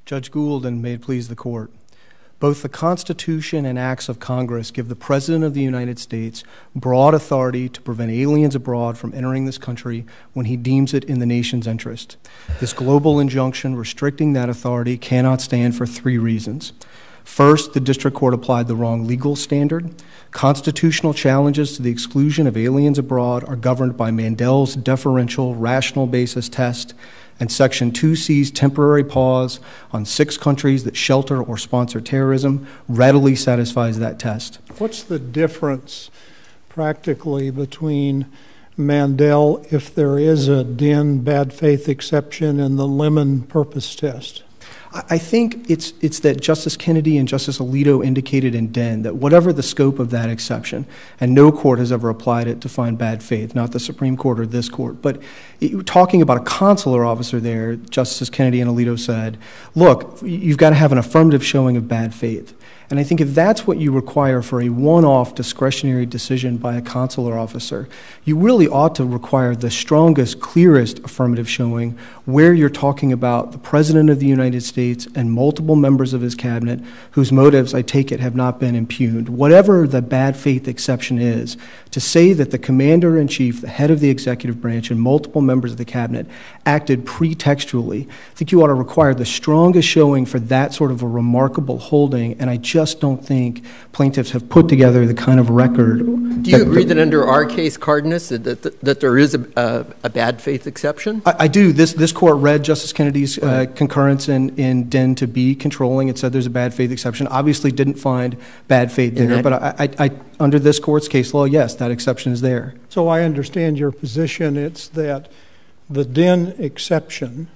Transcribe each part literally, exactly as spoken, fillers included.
Judge Gould, and may it please the Court, both the Constitution and acts of Congress give the President of the United States broad authority to prevent aliens abroad from entering this country when he deems it in the nation's interest. This global injunction restricting that authority cannot stand for three reasons. First, the District Court applied the wrong legal standard. Constitutional challenges to the exclusion of aliens abroad are governed by Mandel's deferential rational basis test, and Section two C's temporary pause on six countries that shelter or sponsor terrorism readily satisfies that test. What's the difference practically between Mandel, if there is a D I N bad faith exception, and the Lemon purpose test? I think it's it's that Justice Kennedy and Justice Alito indicated in D I N that whatever the scope of that exception, and no court has ever applied it to find bad faith, not the Supreme Court or this court, but it, talking about a consular officer there, Justice Kennedy and Alito said, look, you've got to have an affirmative showing of bad faith. And I think if that's what you require for a one-off discretionary decision by a consular officer, you really ought to require the strongest, clearest affirmative showing where you're talking about the President of the United States and multiple members of his cabinet whose motives, I take it, have not been impugned. Whatever the bad faith exception is, to say that the Commander-in-Chief, the head of the executive branch, and multiple members of the cabinet acted pretextually, I think you ought to require the strongest showing for that sort of a remarkable holding, and I just just don't think plaintiffs have put together the kind of record. Do you that, agree that under our case, Cardenas, that, that, that there is a, a, a bad faith exception? I, I do. This this court read Justice Kennedy's uh, concurrence in, in D I N to be controlling. It said there's a bad faith exception. Obviously didn't find bad faith there, that, but I, I, I, under this court's case law, yes, that exception is there. So I understand your position. It's that the D I N exception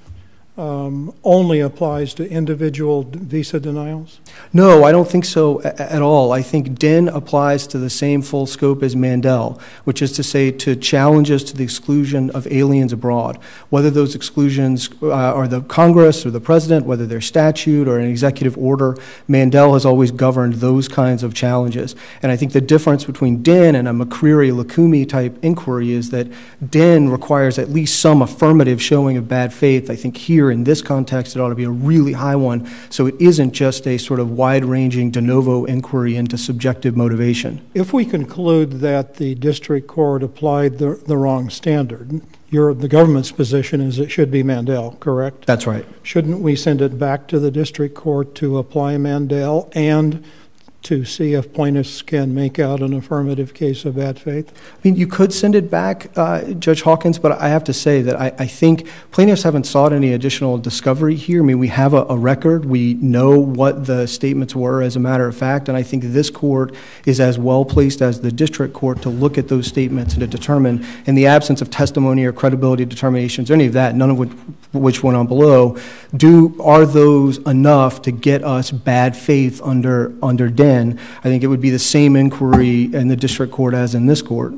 Um, only applies to individual visa denials? No, I don't think so a- at all. I think D I N applies to the same full scope as Mandel, which is to say to challenges to the exclusion of aliens abroad, whether those exclusions uh, are the Congress or the President, whether they're statute or an executive order. Mandel has always governed those kinds of challenges. And I think the difference between D I N and a McCreary-Lukumi type inquiry is that D I N requires at least some affirmative showing of bad faith. I think here in this context, it ought to be a really high one, so it isn't just a sort of wide-ranging de novo inquiry into subjective motivation. If we conclude that the district court applied the, the wrong standard, your, the government's position is it should be Mandel, correct? That's right. Shouldn't we send it back to the district court to apply Mandel and to see if plaintiffs can make out an affirmative case of bad faith? I mean, you could send it back, uh, Judge Hawkins, but I have to say that I, I think plaintiffs haven't sought any additional discovery here. I mean, we have a, a record. We know what the statements were as a matter of fact, and I think this court is as well placed as the district court to look at those statements and to determine, in the absence of testimony or credibility determinations, or any of that, none of which, which went on below, do are those enough to get us bad faith under, under D I N? I think it would be the same inquiry in the district court as in this court.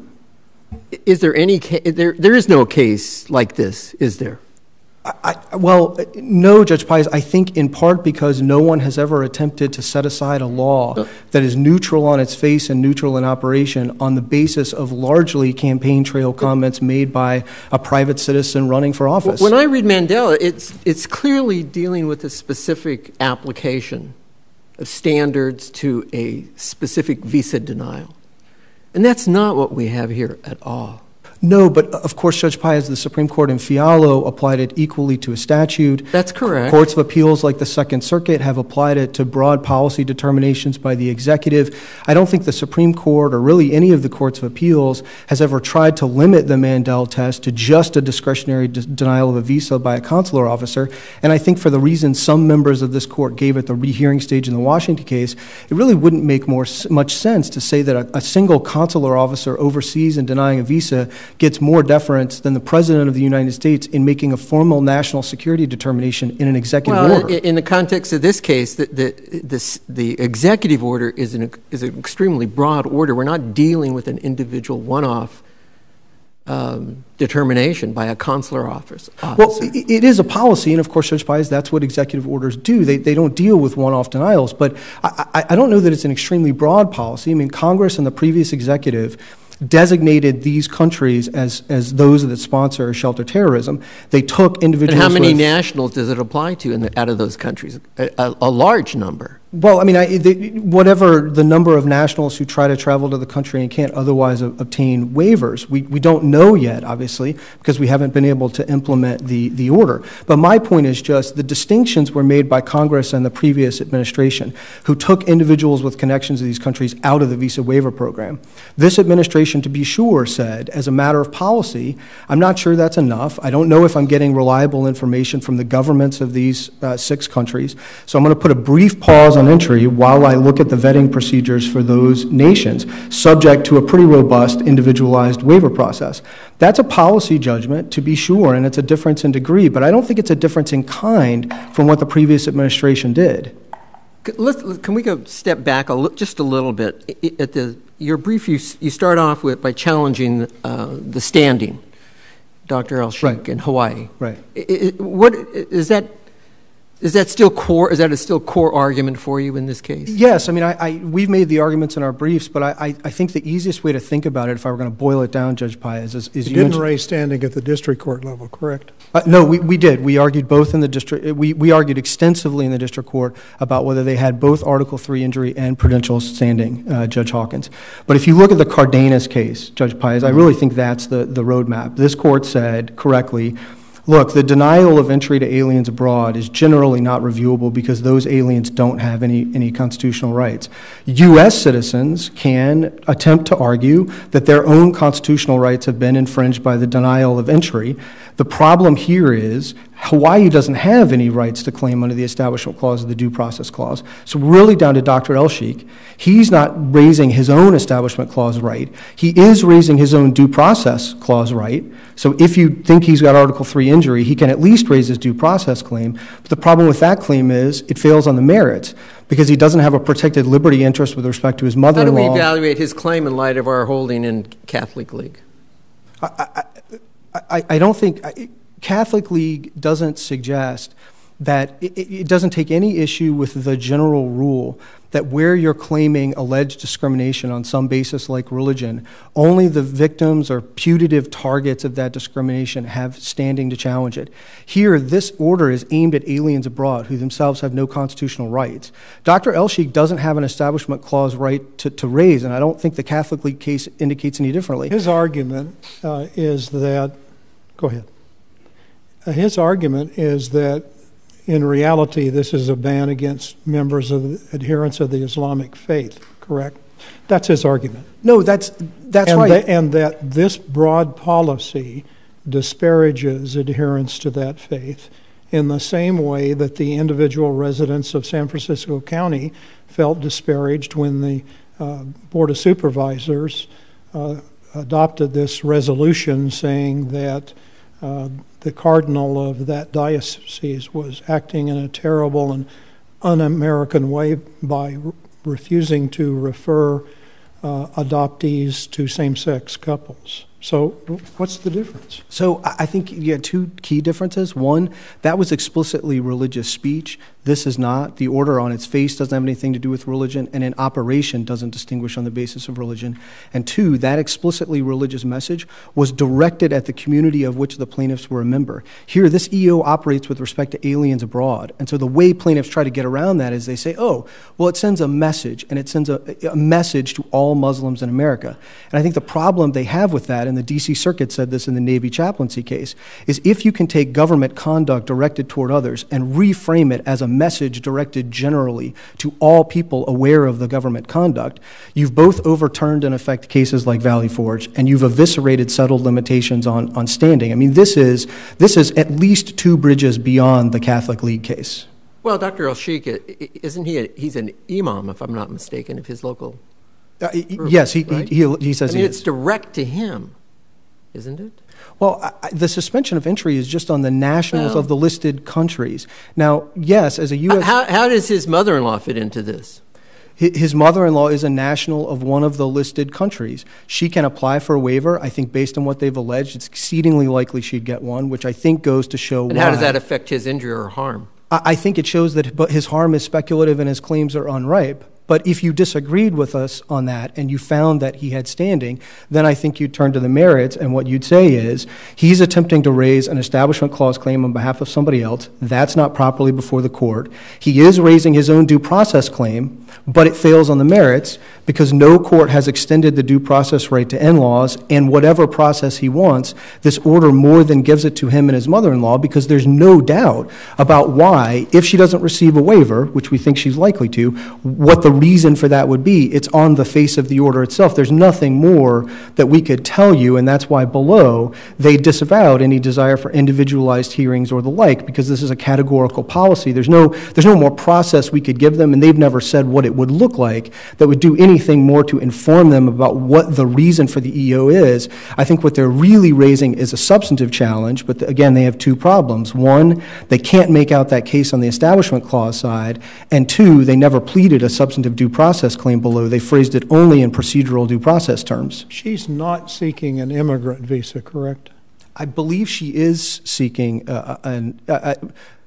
Is there any case, there, there is no case like this, is there? I, I, well, no, Judge Pius. I think in part because no one has ever attempted to set aside a law uh, that is neutral on its face and neutral in operation on the basis of largely campaign trail comments made by a private citizen running for office. When I read Mandela, it's, it's clearly dealing with a specific application of standards to a specific visa denial. And that's not what we have here at all. No, but of course, Judge Pius, the Supreme Court in Fialo applied it equally to a statute. That's correct. Courts of appeals like the Second Circuit have applied it to broad policy determinations by the executive. I don't think the Supreme Court or really any of the courts of appeals has ever tried to limit the Mandel test to just a discretionary de- denial of a visa by a consular officer. And I think for the reasons some members of this court gave at the rehearing stage in the Washington case, it really wouldn't make more much sense to say that a, a single consular officer overseas in denying a visa gets more deference than the President of the United States in making a formal national security determination in an executive well, order. In the context of this case, the, the, this, the executive order is an, is an extremely broad order. We're not dealing with an individual one-off um, determination by a consular office, officer. Well, it, it is a policy, and of course, Judge Pius, that's what executive orders do. They, they don't deal with one-off denials, but I, I, I don't know that it's an extremely broad policy. I mean, Congress and the previous executive designated these countries as, as those that sponsor or shelter terrorism. They took individuals. And how many with, nationals does it apply to in the, out of those countries? A, a, a large number. Well, I mean, I, the, whatever the number of nationals who try to travel to the country and can't otherwise a, obtain waivers, we, we don't know yet, obviously, because we haven't been able to implement the, the order. But my point is just the distinctions were made by Congress and the previous administration, who took individuals with connections to these countries out of the visa waiver program. This administration, to be sure, said, as a matter of policy, I'm not sure that's enough. I don't know if I'm getting reliable information from the governments of these uh, six countries. So I'm going to put a brief pause on entry while I look at the vetting procedures for those nations, subject to a pretty robust individualized waiver process. That's a policy judgment, to be sure, and it's a difference in degree, but I don't think it's a difference in kind from what the previous administration did. Let's, can we go step back a, just a little bit? At the, your brief, you, you start off with by challenging uh, the standing, Doctor El-Sheikh right. in Hawaii. Right. It, it, what is that? Is that still core? Is that a still core argument for you in this case? Yes. I mean, I, I, we've made the arguments in our briefs, but I, I, I think the easiest way to think about it, if I were going to boil it down, Judge Paez, is, is you, you didn't raise standing at the district court level, correct? Uh, no, we, we did. We argued both in the district. We, we argued extensively in the district court about whether they had both Article three injury and prudential standing, uh, Judge Hawkins. But if you look at the Cardenas case, Judge Paez, I really think that's the, the roadmap. This court said correctly, look, the denial of entry to aliens abroad is generally not reviewable because those aliens don't have any, any constitutional rights. U S citizens can attempt to argue that their own constitutional rights have been infringed by the denial of entry. The problem here is Hawaii doesn't have any rights to claim under the Establishment Clause of the Due Process Clause. So really down to Doctor El-Sheikh, he's not raising his own Establishment Clause right. He is raising his own Due Process Clause right. So if you think he's got Article three injury, he can at least raise his due process claim. But the problem with that claim is it fails on the merits because he doesn't have a protected liberty interest with respect to his mother-in-law. How do we evaluate his claim in light of our holding in Catholic League? I, I, I, I don't think I, Catholic League doesn't suggest that it, it doesn't take any issue with the general rule that where you're claiming alleged discrimination on some basis like religion, only the victims or putative targets of that discrimination have standing to challenge it. Here, this order is aimed at aliens abroad who themselves have no constitutional rights. Doctor El-Sheikh doesn't have an Establishment Clause right to, to raise, and I don't think the Catholic League case indicates any differently. His argument uh, is that, go ahead. Uh, his argument is that in reality, this is a ban against members of the adherents of the Islamic faith, correct? That's his argument. No, that's that's and right. That, and that this broad policy disparages adherents to that faith in the same way that the individual residents of San Francisco County felt disparaged when the uh, Board of Supervisors uh, adopted this resolution saying that uh, the cardinal of that diocese was acting in a terrible and un-American way by re- refusing to refer uh, adoptees to same-sex couples. So what's the difference? So I think you had two key differences. One, that was explicitly religious speech. This is not. The order on its face doesn't have anything to do with religion, and in operation doesn't distinguish on the basis of religion. And two, that explicitly religious message was directed at the community of which the plaintiffs were a member. Here, this E O operates with respect to aliens abroad. And so the way plaintiffs try to get around that is they say, oh, well, it sends a message, and it sends a, a message to all Muslims in America. And I think the problem they have with that, and the D C Circuit said this in the Navy chaplaincy case, is if you can take government conduct directed toward others and reframe it as a message directed generally to all people aware of the government conduct, you've both overturned, in effect, cases like Valley Forge, and you've eviscerated settled limitations on, on standing. I mean, this is, this is at least two bridges beyond the Catholic League case. Well, Doctor El-Sheikh, isn't he, a, he's an imam, if I'm not mistaken, of his local Uh, group, yes, he, right? he, he, he says I mean, he it's is. direct to him, isn't it? Well, I, the suspension of entry is just on the nationals well, of the listed countries. Now, yes, as a U S How, how does his mother-in-law fit into this? His mother-in-law is a national of one of the listed countries. She can apply for a waiver. I think based on what they've alleged, it's exceedingly likely she'd get one, which I think goes to show and why. how does that affect his injury or harm? I, I think it shows that his harm is speculative and his claims are unripe. But if you disagreed with us on that and you found that he had standing, then I think you'd turn to the merits, and what you'd say is, he's attempting to raise an Establishment Clause claim on behalf of somebody else. That's not properly before the court. He is raising his own due process claim, but it fails on the merits because no court has extended the due process right to in-laws, and whatever process he wants, this order more than gives it to him and his mother-in-law, because there's no doubt about why, if she doesn't receive a waiver, which we think she's likely to, what the reason for that would be. It's on the face of the order itself. There's nothing more that we could tell you, and that's why below they disavowed any desire for individualized hearings or the like, because this is a categorical policy. There's no, there's no more process we could give them, and they've never said what it would look like that would do anything more to inform them about what the reason for the E O is. I think what they're really raising is a substantive challenge, but again, they have two problems. One, they can't make out that case on the Establishment Clause side, and two, they never pleaded a substantive due process claim below. They phrased it only in procedural due process terms. She's not seeking an immigrant visa, correct? I believe she is seeking uh, an... Uh, uh,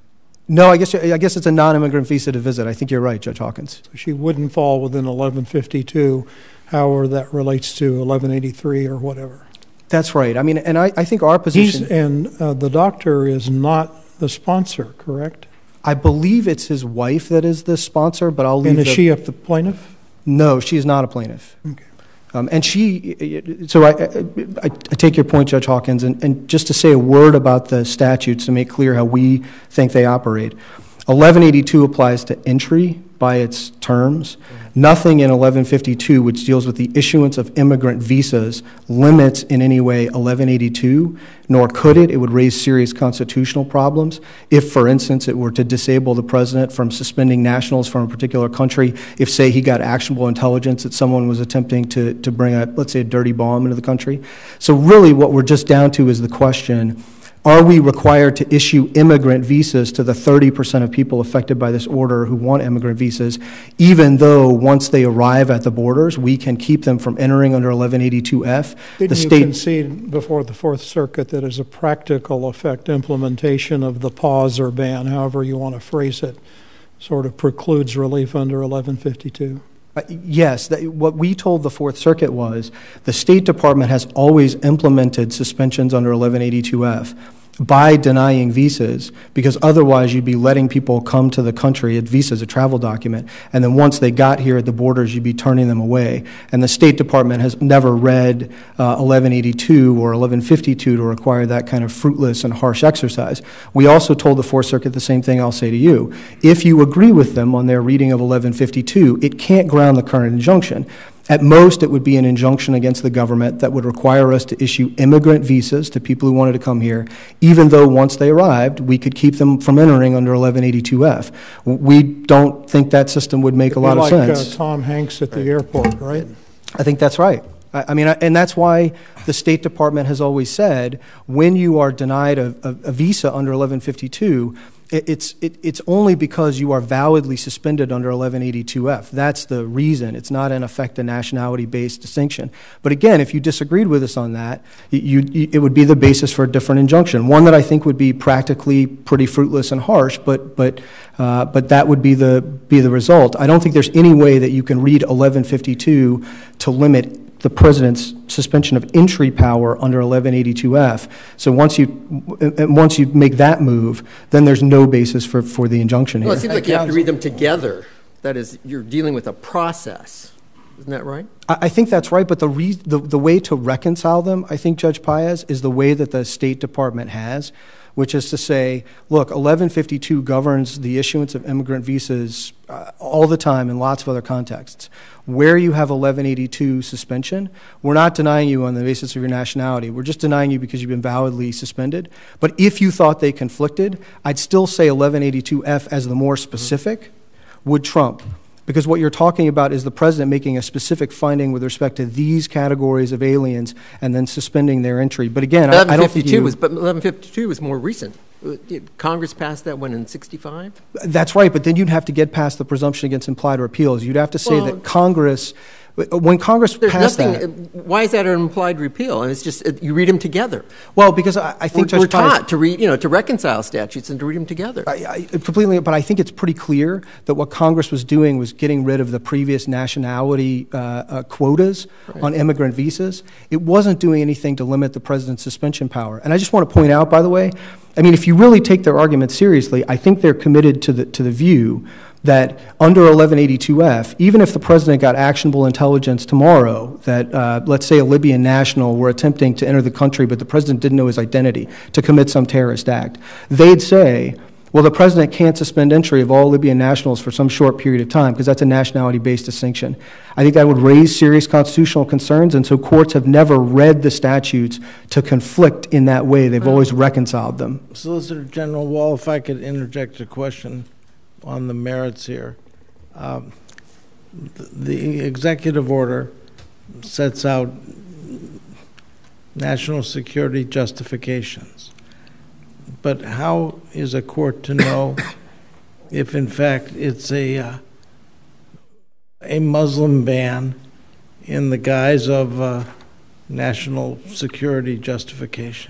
No, I guess I guess it's a non-immigrant visa to visit. I think you're right, Judge Hawkins. So she wouldn't fall within eleven fifty-two, however that relates to eleven eighty-three or whatever. That's right. I mean, and I, I think our position... He's, and uh, the doctor is not the sponsor, correct? I believe it's his wife that is the sponsor, but I'll leave And is the, she a plaintiff? No, she is not a plaintiff. Okay. Um, and she, so I, I, I take your point, Judge Hawkins, and, and just to say a word about the statutes to make clear how we think they operate. eleven eighty-two applies to entry by its terms. Nothing in eleven fifty-two, which deals with the issuance of immigrant visas, limits in any way eleven eighty-two, nor could it. It would raise serious constitutional problems if, for instance, it were to disable the president from suspending nationals from a particular country if, say, he got actionable intelligence that someone was attempting to, to bring a, let's say, a dirty bomb into the country. So really what we're just down to is the question, are we required to issue immigrant visas to the thirty percent of people affected by this order who want immigrant visas, even though once they arrive at the borders, we can keep them from entering under eleven eighty-two F? Didn't the you state concede before the Fourth Circuit that as a practical effect, implementation of the pause or ban, however you want to phrase it, sort of precludes relief under eleven fifty-two? Uh, yes, that, what we told the Fourth Circuit was the State Department has always implemented suspensions under eleven eighty-two F by denying visas, because otherwise you'd be letting people come to the country. A visa is a travel document, and then once they got here at the borders, you'd be turning them away. And the State Department has never read uh, eleven eighty-two or eleven fifty-two to require that kind of fruitless and harsh exercise. We also told the Fourth Circuit the same thing I'll say to you. If you agree with them on their reading of eleven fifty-two, it can't ground the current injunction. At most, it would be an injunction against the government that would require us to issue immigrant visas to people who wanted to come here, even though once they arrived, we could keep them from entering under eleven eighty-two F. We don't think that system would make a lot like, of sense. Uh, Tom Hanks at the right. airport, right? I think that's right. I, I mean, I, and that's why the State Department has always said, when you are denied a, a, a visa under eleven fifty-two, It's, it, it's only because you are validly suspended under eleven eighty-two F. That's the reason. It's not, in effect, a nationality-based distinction. But again, if you disagreed with us on that, you, you, it would be the basis for a different injunction, one that I think would be practically pretty fruitless and harsh, but, but, uh, but that would be the, be the result. I don't think there's any way that you can read eleven fifty-two to limit the president's suspension of entry power under eleven eighty-two F. So once you once you make that move, then there's no basis for, for the injunction here. Well, it seems like you have to read them together. That is, you're dealing with a process. Isn't that right? I, I think that's right, but the, re, the the way to reconcile them, I think, Judge Paez, is the way that the State Department has, which is to say, look, eleven fifty-two governs the issuance of immigrant visas uh, all the time in lots of other contexts. Where you have eleven eighty-two suspension, we're not denying you on the basis of your nationality. We're just denying you because you've been validly suspended. But if you thought they conflicted, I'd still say eleven eighty-two F as the more specific would trump. Because what you're talking about is the president making a specific finding with respect to these categories of aliens and then suspending their entry. But again, I, I don't think you... Was, but eleven fifty-two was more recent. Congress passed that one in sixty-five? That's right, but then you'd have to get past the presumption against implied repeals. You'd have to say well, that Congress When Congress There's passed nothing, that, why is that an implied repeal? And it's just you read them together. Well, because I, I think we're, we're Judge Pius, taught to read, you know, to reconcile statutes and to read them together. I, I completely, but I think it's pretty clear that what Congress was doing was getting rid of the previous nationality uh, uh, quotas right. on immigrant visas. It wasn't doing anything to limit the president's suspension power. And I just want to point out, by the way, I mean, if you really take their argument seriously, I think they're committed to the to the view that under eleven eighty-two F, even if the president got actionable intelligence tomorrow that, uh, let's say, a Libyan national were attempting to enter the country, but the president didn't know his identity to commit some terrorist act, they'd say, well, the president can't suspend entry of all Libyan nationals for some short period of time because that's a nationality-based distinction. I think that would raise serious constitutional concerns, and so courts have never read the statutes to conflict in that way. They've always reconciled them. Solicitor General Wall, if I could interject a question on the merits here. Um, the, the executive order sets out national security justifications. But how is a court to know if, in fact, it's a uh, a Muslim ban in the guise of uh, national security justification?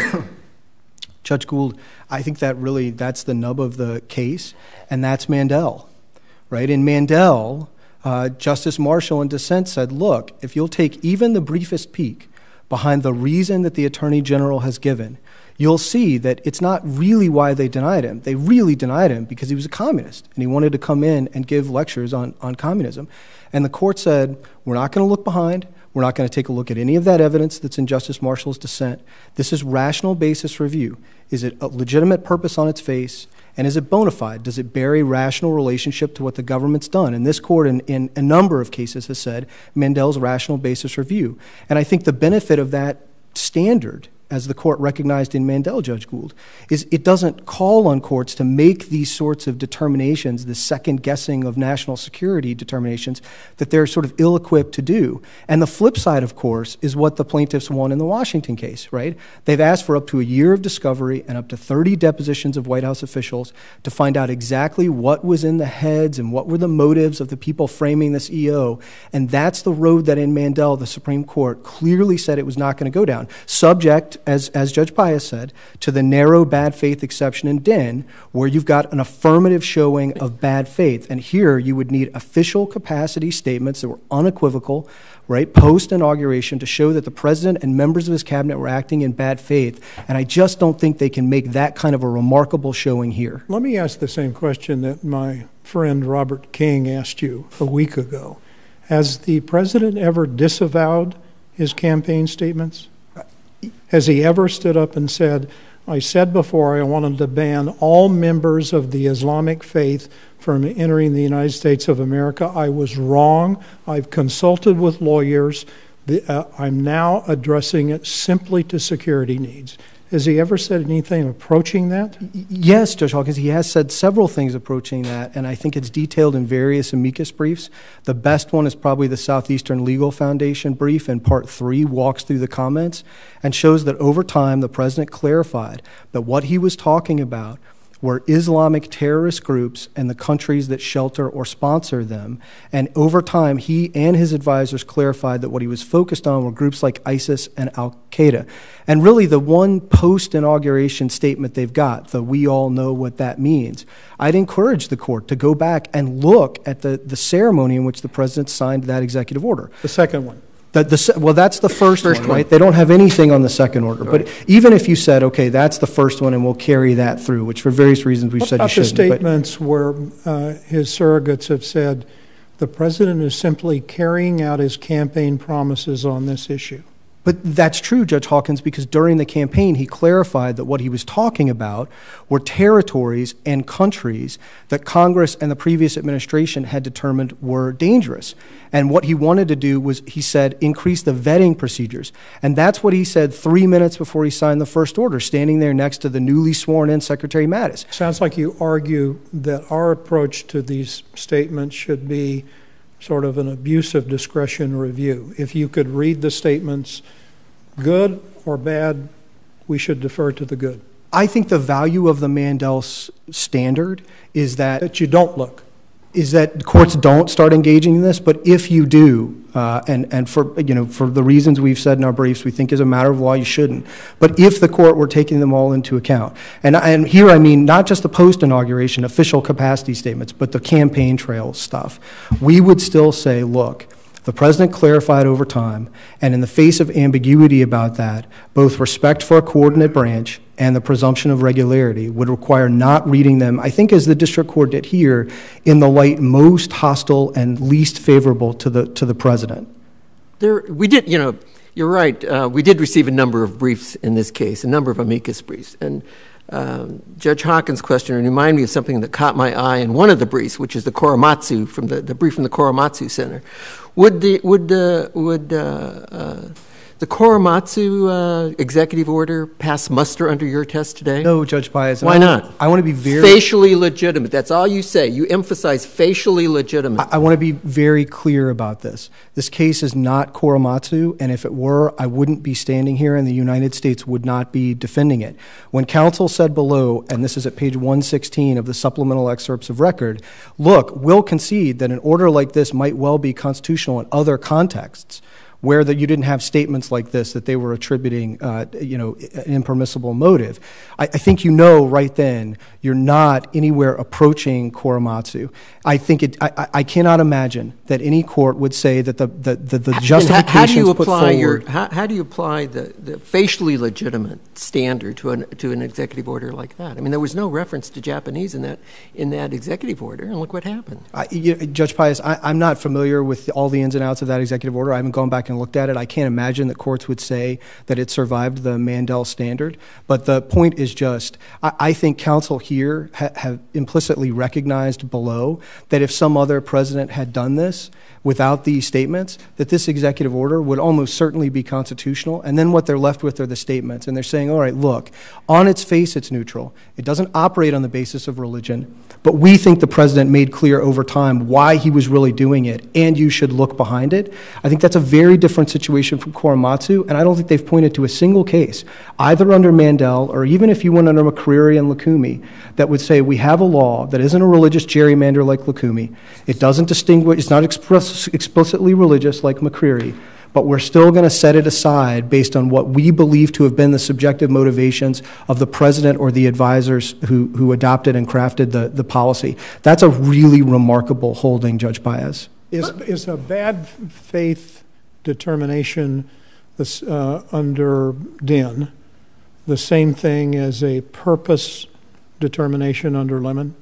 Judge Gould, I think that really, that's the nub of the case, and that's Mandel, right? In Mandel, uh, Justice Marshall in dissent said, look, if you'll take even the briefest peek behind the reason that the Attorney General has given, you'll see that it's not really why they denied him. They really denied him because he was a communist, and he wanted to come in and give lectures on, on communism. And the court said, we're not going to look behind. We're not going to take a look at any of that evidence that's in Justice Marshall's dissent. This is rational basis review. Is it a legitimate purpose on its face? And is it bona fide? Does it bear a rational relationship to what the government's done? And this court, in, in a number of cases, has said Mandel's rational basis review. And I think the benefit of that standard, as the court recognized in Mandel, Judge Gould, is it doesn't call on courts to make these sorts of determinations, the second guessing of national security determinations that they're sort of ill-equipped to do. And the flip side, of course, is what the plaintiffs won in the Washington case, right? They've asked for up to a year of discovery and up to thirty depositions of White House officials to find out exactly what was in the heads and what were the motives of the people framing this E O. And that's the road that in Mandel, the Supreme Court clearly said it was not going to go down, subject, as, as Judge Pius said, to the narrow bad faith exception in Dinh, where you've got an affirmative showing of bad faith. And here you would need official capacity statements that were unequivocal, right, post-inauguration to show that the president and members of his cabinet were acting in bad faith. And I just don't think they can make that kind of a remarkable showing here. Let me ask the same question that my friend Robert King asked you a week ago. Has the president ever disavowed his campaign statements? Has he ever stood up and said, I said before I wanted to ban all members of the Islamic faith from entering the United States of America. I was wrong. I've consulted with lawyers. The, uh, I'm now addressing it simply to security needs. Has he ever said anything approaching that? Yes, Judge Hawkins, he has said several things approaching that, and I think it's detailed in various amicus briefs. The best one is probably the Southeastern Legal Foundation brief, and part three walks through the comments and shows that over time the president clarified that what he was talking about were Islamic terrorist groups and the countries that shelter or sponsor them. And over time, he and his advisors clarified that what he was focused on were groups like ISIS and Al-Qaeda. And really the one post-inauguration statement they've got, the we all know what that means, I'd encourage the court to go back and look at the, the ceremony in which the president signed that executive order. The second one. The, the, well, that's the first, first one, one, right? They don't have anything on the second order. Right. But even if you said, okay, that's the first one and we'll carry that through, which for various reasons we've what said you about the shouldn't. statements where uh, his surrogates have said the president is simply carrying out his campaign promises on this issue? But that's true, Judge Hawkins, because during the campaign he clarified that what he was talking about were territories and countries that Congress and the previous administration had determined were dangerous. And what he wanted to do was, he said, increase the vetting procedures. And that's what he said three minutes before he signed the first order, standing there next to the newly sworn-in Secretary Mattis. Sounds like you argue that our approach to these statements should be sort of an abuse of discretion review. If you could read the statements, good or bad, we should defer to the good. I think the value of the Mandel standard is that... That you don't look. is that courts don't start engaging in this, but if you do, uh, and, and for, you know, for the reasons we've said in our briefs, we think as a matter of law you shouldn't. But if the court were taking them all into account, and, and here I mean not just the post-inauguration official capacity statements, but the campaign trail stuff, we would still say, look, the president clarified over time, and in the face of ambiguity about that, both respect for a coordinate branch and the presumption of regularity would require not reading them, I think as the district court did here, in the light most hostile and least favorable to the to the president. There, we did, you know, you're right. Uh, we did receive a number of briefs in this case, a number of amicus briefs. And um, Judge Hawkins' question reminded me of something that caught my eye in one of the briefs, which is the Korematsu, from the, the brief from the Korematsu Center. Would the, would, uh, would, uh, uh, the Korematsu uh, executive order pass muster under your test today? No, Judge Pius. Why not? I want to be very... Facially legitimate. That's all you say. You emphasize facially legitimate. I, I want to be very clear about this. This case is not Korematsu, and if it were, I wouldn't be standing here and the United States would not be defending it. When counsel said below, and this is at page one sixteen of the supplemental excerpts of record, look, we'll concede that an order like this might well be constitutional in other contexts, where that you didn't have statements like this that they were attributing, uh, you know, an impermissible motive. I, I think you know right then you're not anywhere approaching Korematsu. I think it. I, I cannot imagine that any court would say that the the the, the justifications how, how do you put apply forward. Your, how, how do you apply the, the facially legitimate standard to an to an executive order like that? I mean, there was no reference to Japanese in that in that executive order, and look what happened. I, you, Judge Pius, I, I'm not familiar with all the ins and outs of that executive order. I haven't gone back and looked at it. I can't imagine that courts would say that it survived the Mandel standard. But the point is just, I, I think counsel here ha, have implicitly recognized below that if some other president had done this without these statements, that this executive order would almost certainly be constitutional. And then what they're left with are the statements. And they're saying, all right, look, on its face it's neutral. It doesn't operate on the basis of religion. But we think the president made clear over time why he was really doing it, and you should look behind it. I think that's a very different situation from Korematsu, and I don't think they've pointed to a single case, either under Mandel or even if you went under McCreary and Lukumi, that would say we have a law that isn't a religious gerrymander like Lukumi. It doesn't distinguish, it's not express, explicitly religious like McCreary, but we're still going to set it aside based on what we believe to have been the subjective motivations of the president or the advisors who, who adopted and crafted the, the policy. That's a really remarkable holding, Judge Paez. Is, is a bad faith determination this, uh, under D I N the same thing as a purpose determination under Lemon?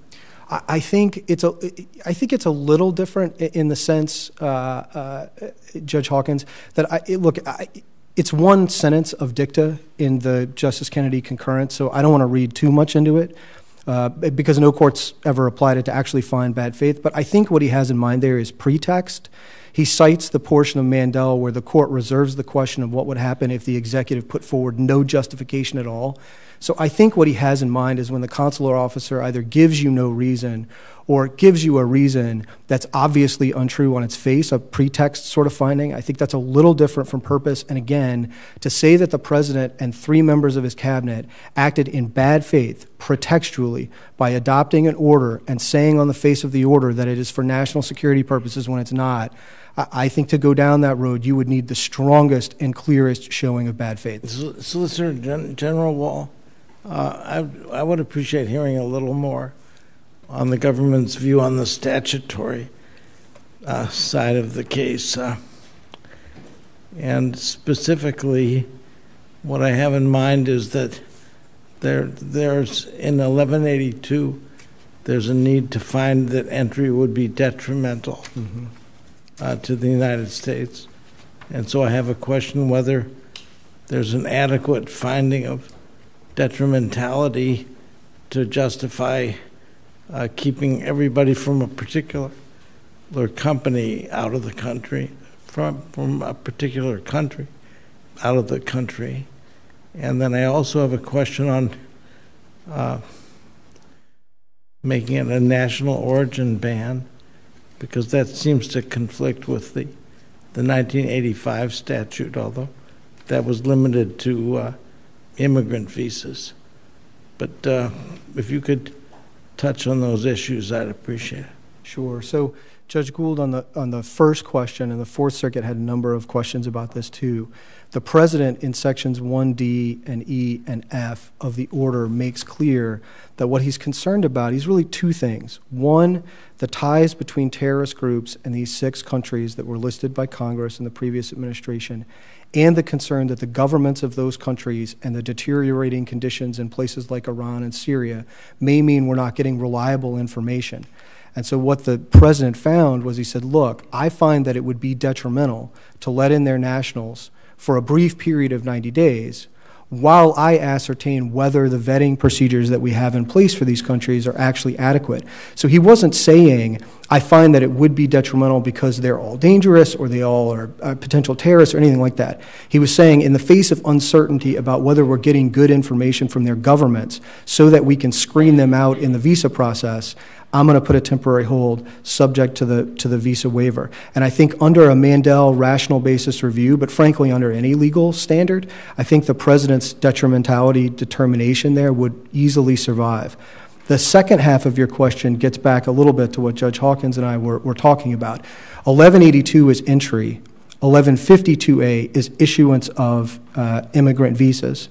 I think it's a, I think it's a little different in the sense, uh, uh, Judge Hawkins, that I look. I, it's one sentence of dicta in the Justice Kennedy concurrence, so I don't want to read too much into it uh, because no court's ever applied it to actually find bad faith. But I think what he has in mind there is pretext. He cites the portion of Mandel where the court reserves the question of what would happen if the executive put forward no justification at all. So I think what he has in mind is when the consular officer either gives you no reason or gives you a reason that's obviously untrue on its face, a pretext sort of finding. I think that's a little different from purpose. And again, to say that the president and three members of his cabinet acted in bad faith pretextually by adopting an order and saying on the face of the order that it is for national security purposes when it's not, I think to go down that road, you would need the strongest and clearest showing of bad faith. Solicitor Gen- General Wall, uh, I, I would appreciate hearing a little more on the government's view on the statutory uh, side of the case. Uh, and specifically, what I have in mind is that there, there's in eleven eighty-two, there's a need to find that entry would be detrimental. Mm-hmm. Uh, to the United States. And so I have a question whether there's an adequate finding of detrimentality to justify uh, keeping everybody from a particular company out of the country, from, from a particular country out of the country. And then I also have a question on uh, making it a national origin ban, because that seems to conflict with the, the nineteen eighty-five statute, although that was limited to uh, immigrant visas. But uh, if you could touch on those issues, I'd appreciate it. Sure. So, Judge Gould, on the on the first question, and the Fourth Circuit had a number of questions about this too, the President in sections one D and E and F of the order makes clear that what he's concerned about, he's really two things. One, the ties between terrorist groups and these six countries that were listed by Congress in the previous administration, and the concern that the governments of those countries and the deteriorating conditions in places like Iran and Syria may mean we're not getting reliable information. And so what the president found was he said, look, I find that it would be detrimental to let in their nationals for a brief period of ninety days while I ascertain whether the vetting procedures that we have in place for these countries are actually adequate. So he wasn't saying, I find that it would be detrimental because they're all dangerous or they all are uh, potential terrorists or anything like that. He was saying, in the face of uncertainty about whether we're getting good information from their governments so that we can screen them out in the visa process, I'm going to put a temporary hold subject to the to the visa waiver. And I think under a Mandel rational basis review, but frankly under any legal standard, I think the president's detrimentality determination there would easily survive. The second half of your question gets back a little bit to what Judge Hawkins and I were, were talking about. eleven eighty-two is entry. eleven fifty-two A is issuance of uh, immigrant visas.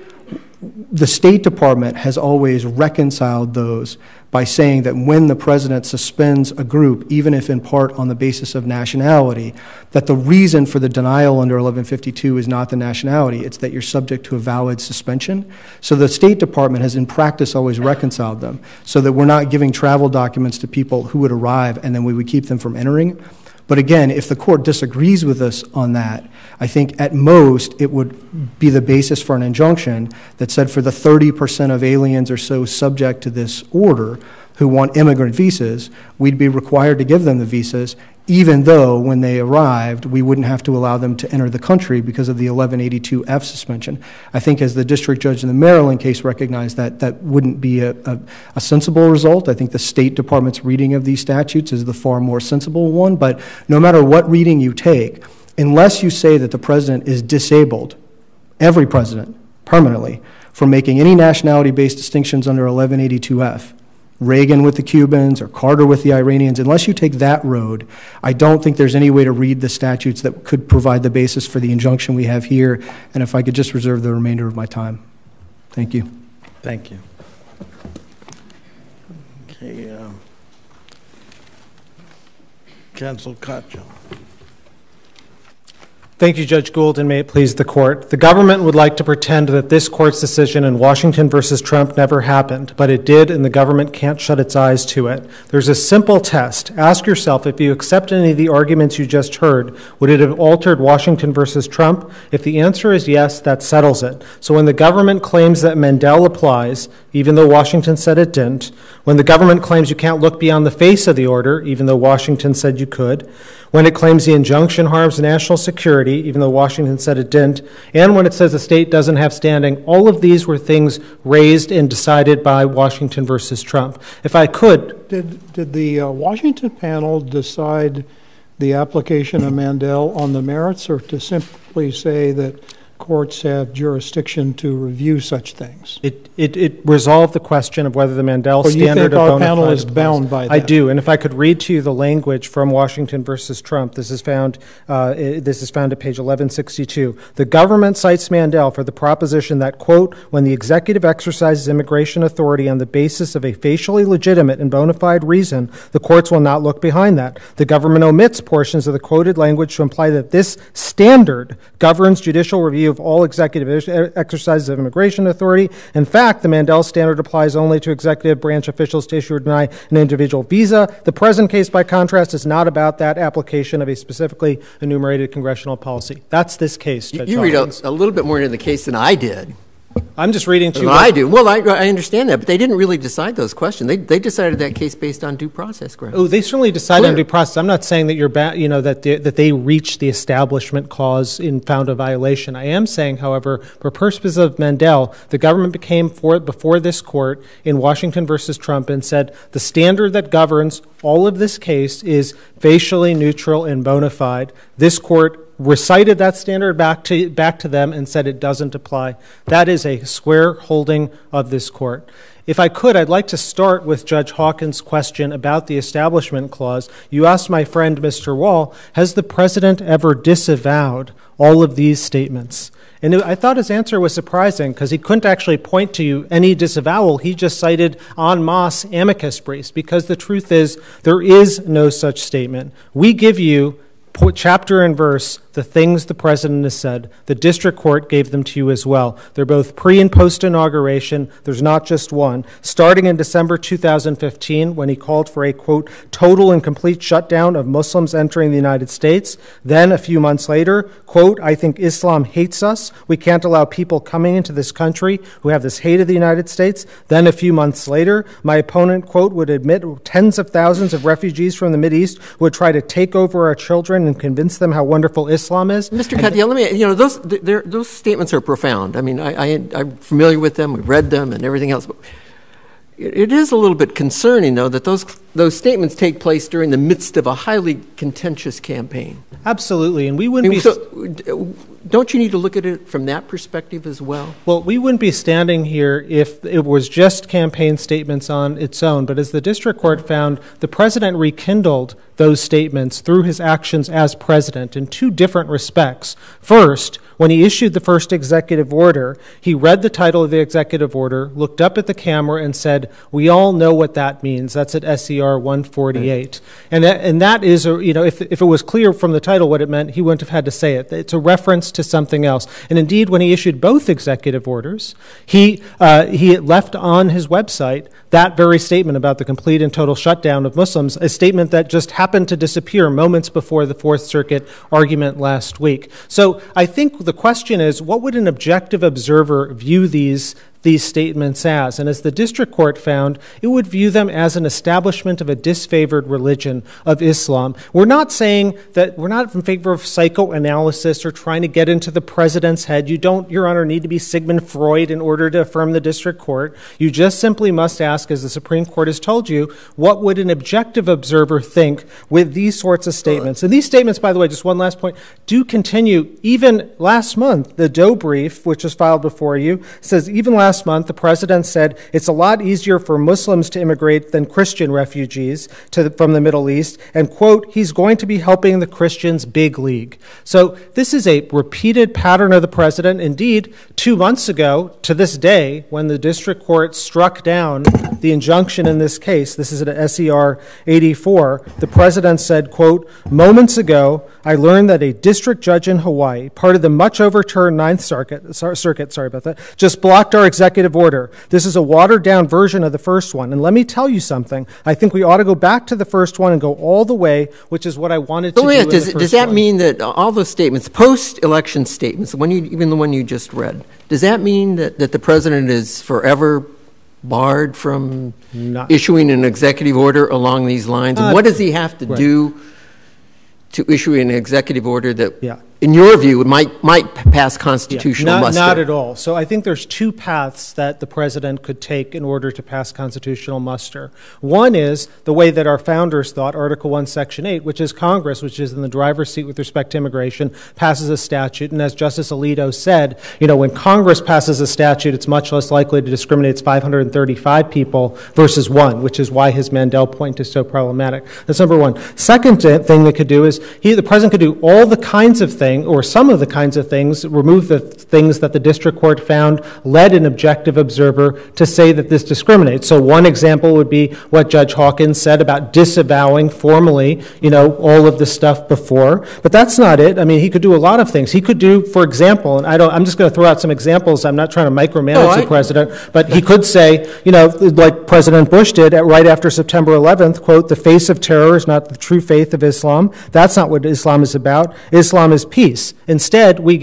The State Department has always reconciled those by saying that when the president suspends a group, even if in part on the basis of nationality, that the reason for the denial under eleven fifty-two is not the nationality, it's that you're subject to a valid suspension. So the State Department has in practice always reconciled them so that we're not giving travel documents to people who would arrive and then we would keep them from entering. But again, if the court disagrees with us on that, I think at most it would be the basis for an injunction that said for the thirty percent of aliens or so subject to this order who want immigrant visas, we'd be required to give them the visas, even though when they arrived, we wouldn't have to allow them to enter the country because of the eleven eighty-two F suspension. I think as the district judge in the Maryland case recognized that that wouldn't be a, a, a sensible result. I think the State Department's reading of these statutes is the far more sensible one, but no matter what reading you take, unless you say that the president is disabled, every president, permanently, from making any nationality-based distinctions under eleven eighty-two F, Reagan with the Cubans or Carter with the Iranians, unless you take that road, I don't think there's any way to read the statutes that could provide the basis for the injunction we have here. And if I could just reserve the remainder of my time. Thank you. Thank you. Okay. Uh, Counsel Kacho. Thank you, Judge Gould, and may it please the court. The government would like to pretend that this court's decision in Washington versus Trump never happened, but it did, and the government can't shut its eyes to it. There's a simple test. Ask yourself, if you accept any of the arguments you just heard, would it have altered Washington versus Trump? If the answer is yes, that settles it. So when the government claims that Mandel applies, even though Washington said it didn't, when the government claims you can't look beyond the face of the order, even though Washington said you could, when it claims the injunction harms national security, even though Washington said it didn't, and when it says the state doesn't have standing, all of these were things raised and decided by Washington versus Trump. If I could... Did, did the uh, Washington panel decide the application of Mandel on the merits, or to simply say that courts have jurisdiction to review such things? It, it, it resolved the question of whether the Mandel Well, you standard think of our bona panel fide is bound by that? I do, and if I could read to you the language from Washington versus Trump, this is found. Uh, this is found at page eleven sixty-two. The government cites Mandel for the proposition that, quote, when the executive exercises immigration authority on the basis of a facially legitimate and bona fide reason, the courts will not look behind that. The government omits portions of the quoted language to imply that this standard governs judicial review of all executive exercises of immigration authority. In fact, the Mandel standard applies only to executive branch officials to issue or deny an individual visa. The present case, by contrast, is not about that application of a specifically enumerated congressional policy. That's this case, Judge You read a, Hawkins. a little bit more into the case than I did. I'm just reading to you. Well, I do. Well, I, I understand that, but they didn't really decide those questions. They they decided that case based on due process grounds. Oh, they certainly decided Clear. on due process. I'm not saying that you're ba- you know that they, that they reached the establishment clause in found a violation. I am saying, however, for purposes of Mandel, the government became for before this court in Washington versus Trump and said the standard that governs all of this case is facially neutral and bona fide. This court recited that standard back to, back to them and said it doesn't apply. That is a square holding of this court. If I could, I'd like to start with Judge Hawkins' question about the Establishment Clause. You asked my friend, Mister Wall, has the president ever disavowed all of these statements? And I thought his answer was surprising because he couldn't actually point to you any disavowal. He just cited en masse amicus briefs because the truth is there is no such statement. We give you chapter and verse the things the president has said. The district court gave them to you as well. They're both pre and post inauguration. There's not just one. Starting in December two thousand fifteen, when he called for a, quote, total and complete shutdown of Muslims entering the United States. Then a few months later, quote, I think Islam hates us. We can't allow people coming into this country who have this hate of the United States. Then a few months later, my opponent, quote, would admit tens of thousands of refugees from the Mideast would try to take over our children and convince them how wonderful Islam Islam is. Mister Katyal, let me, you know, those those statements are profound. I mean, I, I, I'm familiar with them, we've read them and everything else. But it, it is a little bit concerning, though, that those those statements take place during the midst of a highly contentious campaign. Absolutely, and we wouldn't I mean, be... So, don't you need to look at it from that perspective as well? Well, we wouldn't be standing here if it was just campaign statements on its own, but as the district court found, the president rekindled those statements through his actions as president in two different respects. First, when he issued the first executive order, he read the title of the executive order, looked up at the camera and said, we all know what that means. That's at S E R one forty-eight. Right. And, that, and that is, a, you know, if, if it was clear from the title what it meant, he wouldn't have had to say it. It's a reference to something else. And indeed, when he issued both executive orders, he, uh, he left on his website that very statement about the complete and total shutdown of Muslims, a statement that just happened to disappear moments before the Fourth Circuit argument last week. So I think the question is, what would an objective observer view these these statements as? And as the district court found, it would view them as an establishment of a disfavored religion of Islam. We're not saying that we're not in favor of psychoanalysis or trying to get into the president's head. You don't, Your Honor, need to be Sigmund Freud in order to affirm the district court. You just simply must ask, as the Supreme Court has told you, what would an objective observer think with these sorts of statements? And these statements, by the way, just one last point, do continue. Even last month, the Doe brief, which was filed before you, says even last Last month, the president said it's a lot easier for Muslims to immigrate than Christian refugees to the, from the Middle East, and, quote, he's going to be helping the Christians big league. So this is a repeated pattern of the president. Indeed, two months ago, to this day, when the district court struck down the injunction in this case, this is at S E R eighty-four, the president said, quote, moments ago, I learned that a district judge in Hawaii, part of the much overturned Ninth Circuit, circuit sorry about that, just blocked our executive order. This is a watered-down version of the first one. And let me tell you something. I think we ought to go back to the first one and go all the way, which is what I wanted to oh, do yeah, in does, the first does that one. mean that all those statements, post-election statements, the one you, even the one you just read, does that mean that, that the president is forever barred from Not, issuing an executive order along these lines? Uh, what does he have to right. do to issue an executive order that, yeah. in your view, might might pass constitutional yeah, not, muster? Not at all. So I think there's two paths that the president could take in order to pass constitutional muster. One is the way that our founders thought, Article one, Section eight, which is Congress, which is in the driver's seat with respect to immigration, passes a statute. And as Justice Alito said, you know, when Congress passes a statute, it's much less likely to discriminate. It's five hundred thirty-five people versus one, which is why his Mandel point is so problematic. That's number one. Second thing they could do is he, the president could do all the kinds of things, or some of the kinds of things, remove the things that the district court found led an objective observer to say that this discriminates. So one example would be what Judge Hawkins said about disavowing formally, you know, all of the stuff before. But that's not it. I mean, he could do a lot of things. He could do, for example, and I don't, I'm just going to throw out some examples. I'm not trying to micromanage oh, I, the president, but he could say, you know, like President Bush did at, right after September eleventh, quote, the face of terror is not the true faith of Islam. That's not what Islam is about. Islam is peace. Instead, we get,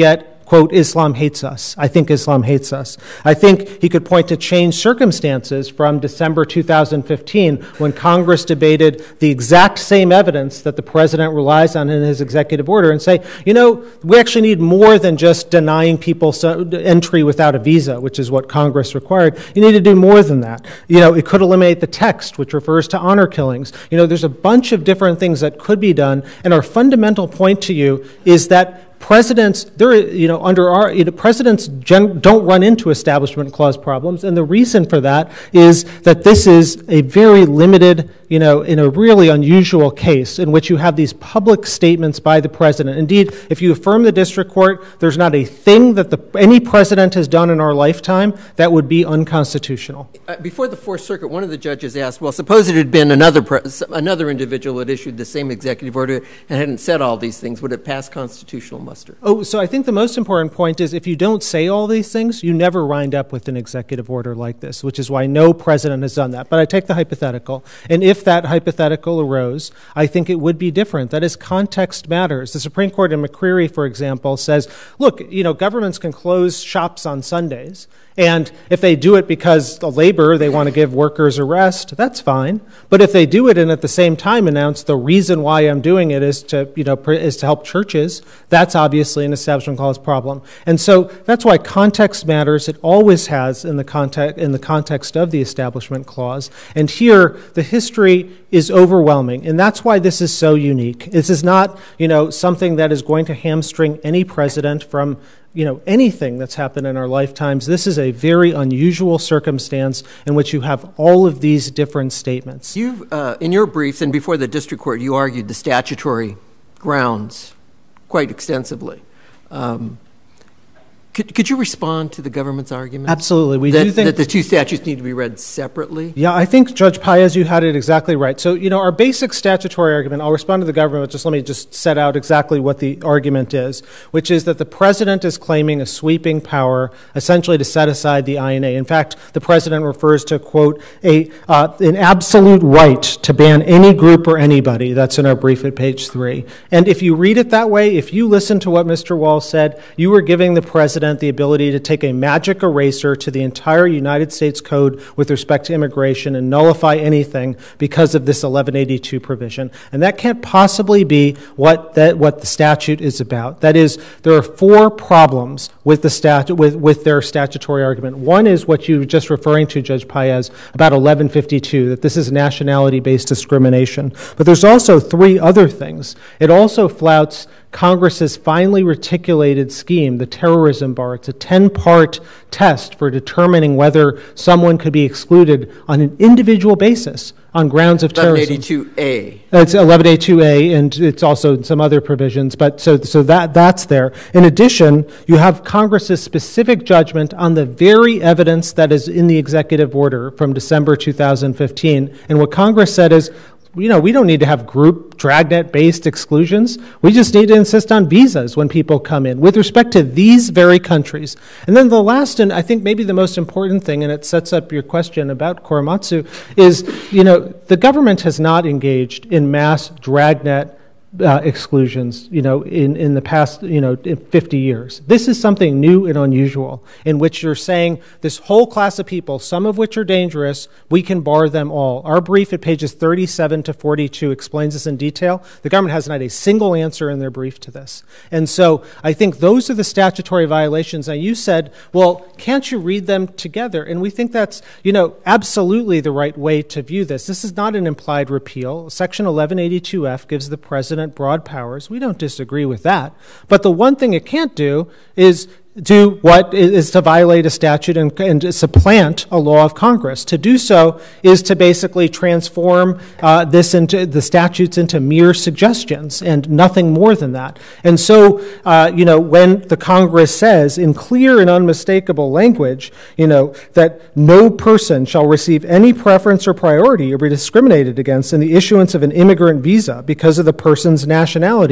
quote, Islam hates us. I think Islam hates us. I think he could point to changed circumstances from December two thousand fifteen when Congress debated the exact same evidence that the president relies on in his executive order and say, you know, we actually need more than just denying people so, entry without a visa, which is what Congress required. You need to do more than that. You know, it could eliminate the text, which refers to honor killings. You know, there's a bunch of different things that could be done, and our fundamental point to you is that presidents, there, you know, under our, you know, presidents gen, don't run into Establishment Clause problems, and the reason for that is that this is a very limited, you know, in a really unusual case in which you have these public statements by the president. Indeed, if you affirm the district court, there's not a thing that the, any president has done in our lifetime that would be unconstitutional. Uh, before the Fourth Circuit, one of the judges asked, well, suppose it had been another pre- another individual that issued the same executive order and hadn't said all these things, would it pass constitutional muster? Oh, so I think the most important point is if you don't say all these things, you never wind up with an executive order like this, which is why no president has done that. But I take the hypothetical, and if that hypothetical arose, I think it would be different. That is, context matters. The Supreme Court in McCreary, for example, says, look, you know, governments can close shops on Sundays, and if they do it because the labor, they want to give workers a rest, that's fine. But if they do it and at the same time announce the reason why I'm doing it is to, you know, is to help churches, that's obviously an Establishment Clause problem. And so that's why context matters. It always has in the context in the context of the Establishment Clause. And here, the history is overwhelming, and that's why this is so unique. This is not, you know, something that is going to hamstring any president from, you know, anything that's happened in our lifetimes. This is a very unusual circumstance in which you have all of these different statements. You, uh, in your briefs and before the district court, you argued the statutory grounds quite extensively. Um, Could, could you respond to the government's argument? Absolutely. We that, do think that the two statutes need to be read separately? Yeah, I think, Judge Paez, you had it exactly right. So, you know, our basic statutory argument, I'll respond to the government, but just let me just set out exactly what the argument is, which is that the president is claiming a sweeping power essentially to set aside the I N A. In fact, the president refers to, quote, a uh, an absolute right to ban any group or anybody. That's in our brief at page three. And if you read it that way, if you listen to what Mister Wall said, you were giving the president the ability to take a magic eraser to the entire United States Code with respect to immigration and nullify anything because of this eleven eighty-two provision. And that can't possibly be what that what the statute is about. That is, there are four problems with the statute with, with their statutory argument. One is what you were just referring to, Judge Paez, about eleven fifty-two, that this is nationality-based discrimination. But there's also three other things. It also flouts Congress's finely reticulated scheme, the terrorism bar. It's a ten-part test for determining whether someone could be excluded on an individual basis on grounds of terrorism. eleven eighty-two A. It's eleven eighty-two A, and it's also some other provisions, but so so that that's there. In addition, you have Congress's specific judgment on the very evidence that is in the executive order from December two thousand fifteen, and what Congress said is, you know, we don't need to have group dragnet-based exclusions. We just need to insist on visas when people come in with respect to these very countries. And then the last, and I think maybe the most important thing, and it sets up your question about Korematsu, is, you know, the government has not engaged in mass dragnet Uh, exclusions, you know, in, in the past, you know, fifty years. This is something new and unusual in which you're saying this whole class of people, some of which are dangerous, we can bar them all. Our brief at pages thirty-seven to forty-two explains this in detail. The government hasn't had a single answer in their brief to this. And so I think those are the statutory violations. Now, you said, well, can't you read them together? And we think that's, you know, absolutely the right way to view this. This is not an implied repeal. Section eleven eighty-two F gives the president broad powers. We don't disagree with that. But the one thing it can't do is do what is to violate a statute and, and supplant a law of Congress. To do so is to basically transform uh, this into the statutes into mere suggestions and nothing more than that. And so, uh, you know, when the Congress says in clear and unmistakable language, you know, that no person shall receive any preference or priority or be discriminated against in the issuance of an immigrant visa because of the person's nationality,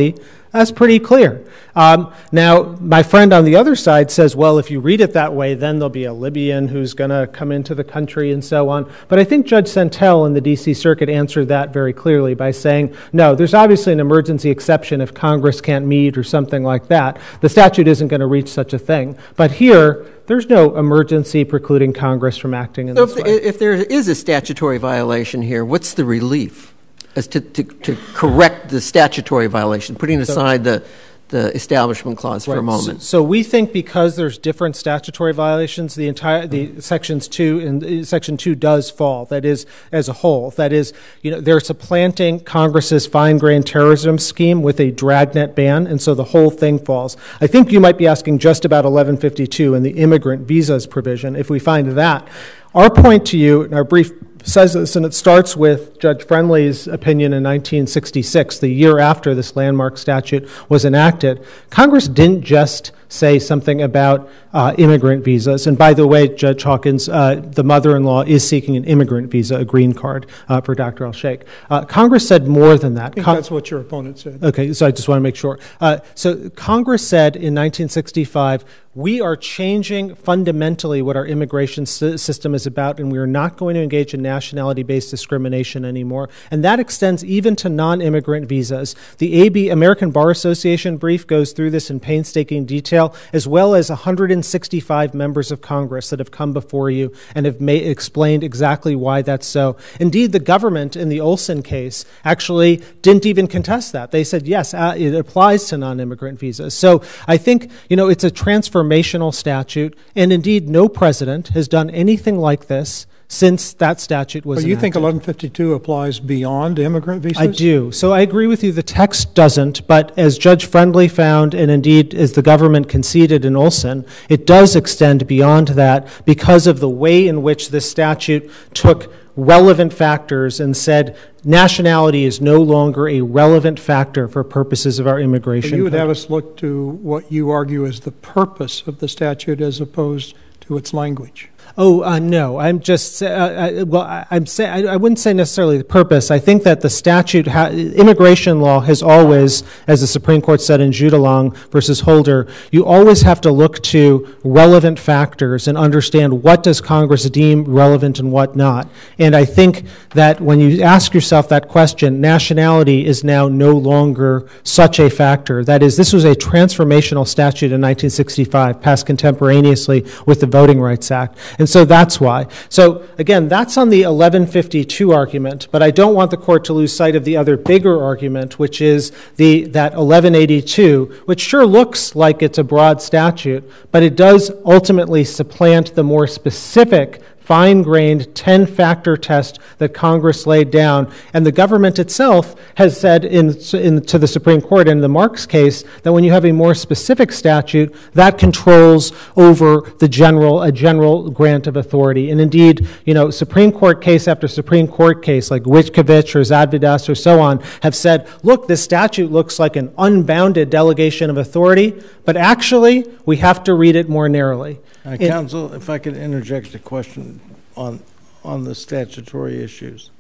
That's pretty clear. Um, now, my friend on the other side says, well, if you read it that way, then there'll be a Libyan who's going to come into the country and so on. But I think Judge Santel in the D C Circuit answered that very clearly by saying, no, there's obviously an emergency exception if Congress can't meet or something like that. The statute isn't going to reach such a thing. But here, there's no emergency precluding Congress from acting in so this if, way. if there is a statutory violation here, what's the relief as to, to, to correct the statutory violation, putting aside the the Establishment Clause for right. a moment? So, so we think because there's different statutory violations, the entire the sections two and section two does fall. That is, as a whole, that is, you know, they're supplanting Congress's fine-grained terrorism scheme with a dragnet ban, and so the whole thing falls. I think you might be asking just about eleven fifty-two and the immigrant visas provision. If we find that, our point to you in our brief says this, and it starts with Judge Friendly's opinion in nineteen sixty-six, the year after this landmark statute was enacted. Congress didn't just say something about uh, immigrant visas. And by the way, Judge Hawkins, uh, the mother-in-law is seeking an immigrant visa, a green card uh, for Doctor Al-Sheikh. Uh, Congress said more than that. I think Con- that's what your opponent said. Okay, so I just want to make sure. Uh, so Congress said in nineteen sixty-five, we are changing fundamentally what our immigration sy- system is about, and we are not going to engage in nationality-based discrimination anymore. And that extends even to non-immigrant visas. The A B, American Bar Association brief goes through this in painstaking detail, as well as one hundred sixty-five members of Congress that have come before you and have made, explained exactly why that's so. Indeed, the government in the Olson case actually didn't even contest that. They said, yes, uh, it applies to non-immigrant visas. So I think, you know, it's a transformational statute, and indeed no president has done anything like this since that statute was But you enacted. think eleven fifty-two applies beyond immigrant visas? I do. So I agree with you. The text doesn't, but as Judge Friendly found, and indeed as the government conceded in Olson, it does extend beyond that because of the way in which this statute took relevant factors and said nationality is no longer a relevant factor for purposes of our immigration. So you would code. have us look to what you argue is the purpose of the statute as opposed to its language. Oh, uh, no, I'm just, uh, I, well, I, I'm say, I, I wouldn't say necessarily the purpose. I think that the statute, ha- immigration law has always, as the Supreme Court said in Judalong versus Holder, you always have to look to relevant factors and understand what does Congress deem relevant and what not. And I think that when you ask yourself that question, nationality is now no longer such a factor. That is, this was a transformational statute in nineteen sixty-five, passed contemporaneously with the Voting Rights Act. And so that's why. So again, that's on the eleven fifty-two argument, but I don't want the court to lose sight of the other bigger argument, which is the that eleven eighty-two, which sure looks like it's a broad statute, but it does ultimately supplant the more specific fine-grained ten-factor test that Congress laid down. And the government itself has said in, in, to the Supreme Court in the Marks case that when you have a more specific statute, that controls over the general, a general grant of authority. And indeed, you know, Supreme Court case after Supreme Court case, like Witkovich or Zadvidas or so on, have said, look, this statute looks like an unbounded delegation of authority, but actually, we have to read it more narrowly. Uh, Counsel, if I could interject a question on on the statutory issues.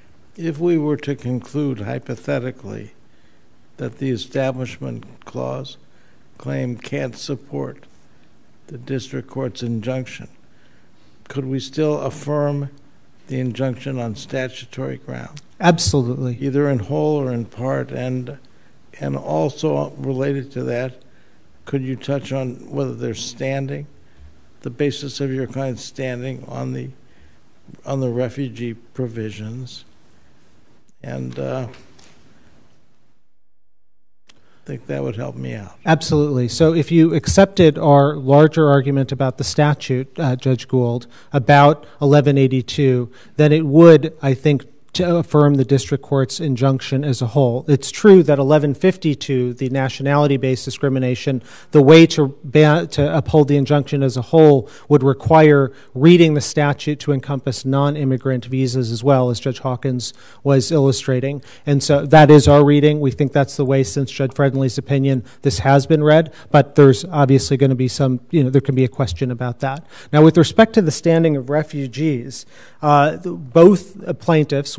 If we were to conclude hypothetically that the Establishment Clause claim can't support the district court's injunction, could we still affirm the injunction on statutory ground? Absolutely. Either in whole or in part, and and also related to that, could you touch on whether they're standing? The basis of your client's standing on the on the refugee provisions, and uh, I think that would help me out. Absolutely. So if you accepted our larger argument about the statute, uh, Judge Gould, about eleven eighty-two, then it would, I think, to affirm the district court's injunction as a whole. It's true that eleven fifty-two, the nationality-based discrimination, the way to ban, to uphold the injunction as a whole would require reading the statute to encompass non-immigrant visas as well, as Judge Hawkins was illustrating. And so that is our reading. We think that's the way, since Judge Friendly's opinion, this has been read, but there's obviously going to be some, you know, there can be a question about that. Now, with respect to the standing of refugees, uh, both plaintiffs,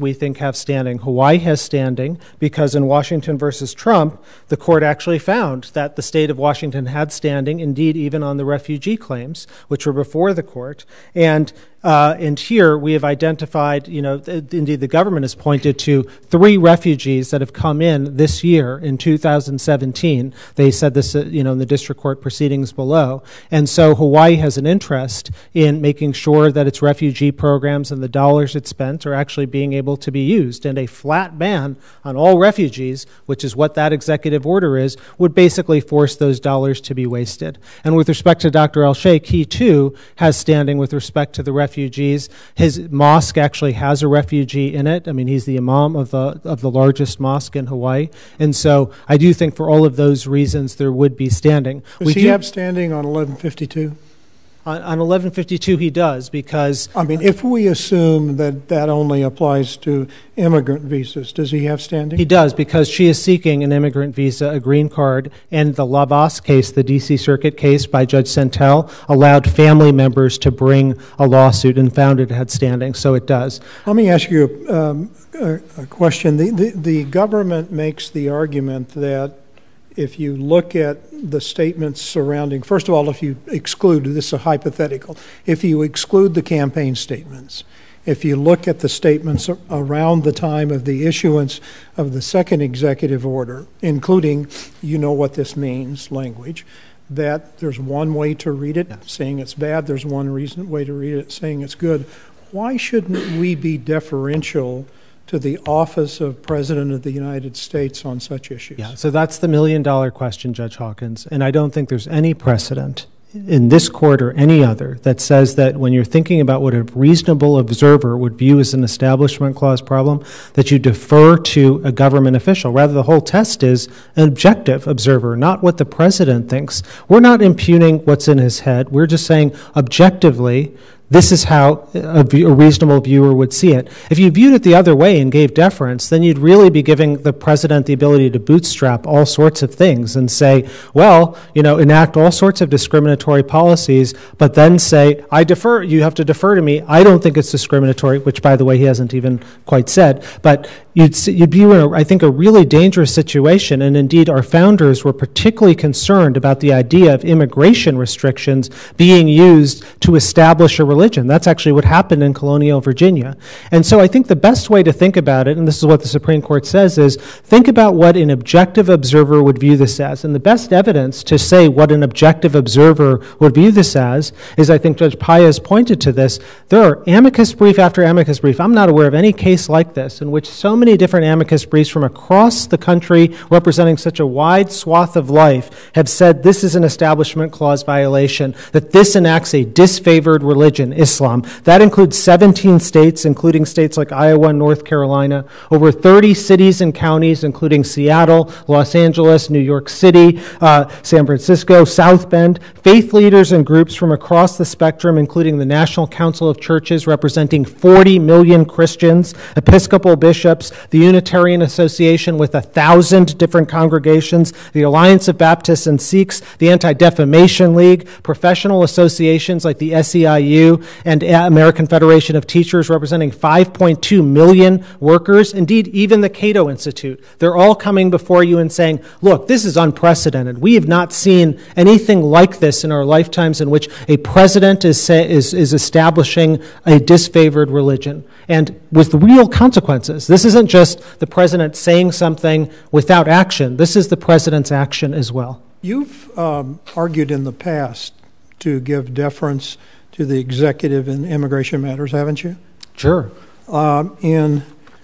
we think have standing. Hawaii has standing because in Washington versus Trump, the court actually found that the state of Washington had standing, indeed even on the refugee claims, which were before the court. And Uh, and here we have identified, you know, th- indeed the government has pointed to three refugees that have come in this year in two thousand seventeen. They said this, uh, you know, in the district court proceedings below. And so Hawaii has an interest in making sure that its refugee programs and the dollars it spent are actually being able to be used. And a flat ban on all refugees, which is what that executive order is, would basically force those dollars to be wasted. And with respect to Doctor El-Sheikh, he too has standing with respect to the refugees. Refugees. His mosque actually has a refugee in it. I mean, he's the imam of the of the largest mosque in Hawaii. And so I do think for all of those reasons there would be standing. Does we he do, have standing on eleven fifty-two? On, on eleven fifty-two he does because... I mean, if we assume that that only applies to immigrant visas, does he have standing? He does, because she is seeking an immigrant visa, a green card, and the Lavas case, the D C Circuit case by Judge Santel, allowed family members to bring a lawsuit and found it had standing, so it does. Let me ask you um, a, a question. The, the, the government makes the argument that if you look at the statements surrounding, first of all, if you exclude, this is a hypothetical, if you exclude the campaign statements, if you look at the statements around the time of the issuance of the second executive order, including, you know what this means, language, that there's one way to read it, saying it's bad, there's one reason way to read it, saying it's good. Why shouldn't we be deferential to the office of President of the United States on such issues? Yeah, so that's the million dollar question, Judge Hawkins, and I don't think there's any precedent in this court or any other that says that when you're thinking about what a reasonable observer would view as an Establishment Clause problem, that you defer to a government official. Rather, the whole test is an objective observer, not what the president thinks. We're not impugning what's in his head. We're just saying objectively, this is how a, view, a reasonable viewer would see it. If you viewed it the other way and gave deference, then you'd really be giving the president the ability to bootstrap all sorts of things and say, well, you know, enact all sorts of discriminatory policies, but then say, I defer, you have to defer to me. I don't think it's discriminatory, which, by the way, he hasn't even quite said. But you'd, you'd be in, a, I think, a really dangerous situation. And indeed, our founders were particularly concerned about the idea of immigration restrictions being used to establish a religion. That's actually what happened in colonial Virginia. And so I think the best way to think about it, and this is what the Supreme Court says, is think about what an objective observer would view this as. And the best evidence to say what an objective observer would view this as is, I think Judge Paez pointed to this, there are amicus brief after amicus brief. I'm not aware of any case like this in which so many different amicus briefs from across the country representing such a wide swath of life have said this is an Establishment Clause violation, that this enacts a disfavored religion, Islam. That includes seventeen states, including states like Iowa and North Carolina, over thirty cities and counties, including Seattle, Los Angeles, New York City, uh, San Francisco, South Bend, faith leaders and groups from across the spectrum, including the National Council of Churches representing forty million Christians, Episcopal bishops, the Unitarian Association with a thousand different congregations, the Alliance of Baptists and Sikhs, the Anti-Defamation League, professional associations like the S E I U and American Federation of Teachers representing five point two million workers, indeed even the Cato Institute. They're all coming before you and saying, look, this is unprecedented. We have not seen anything like this in our lifetimes in which a president is, say, is, is establishing a disfavored religion, and with real consequences. This isn't just the president saying something without action. This is the president's action as well. You've um, argued in the past to give deference to the executive in immigration matters, haven't you? Sure. Um, in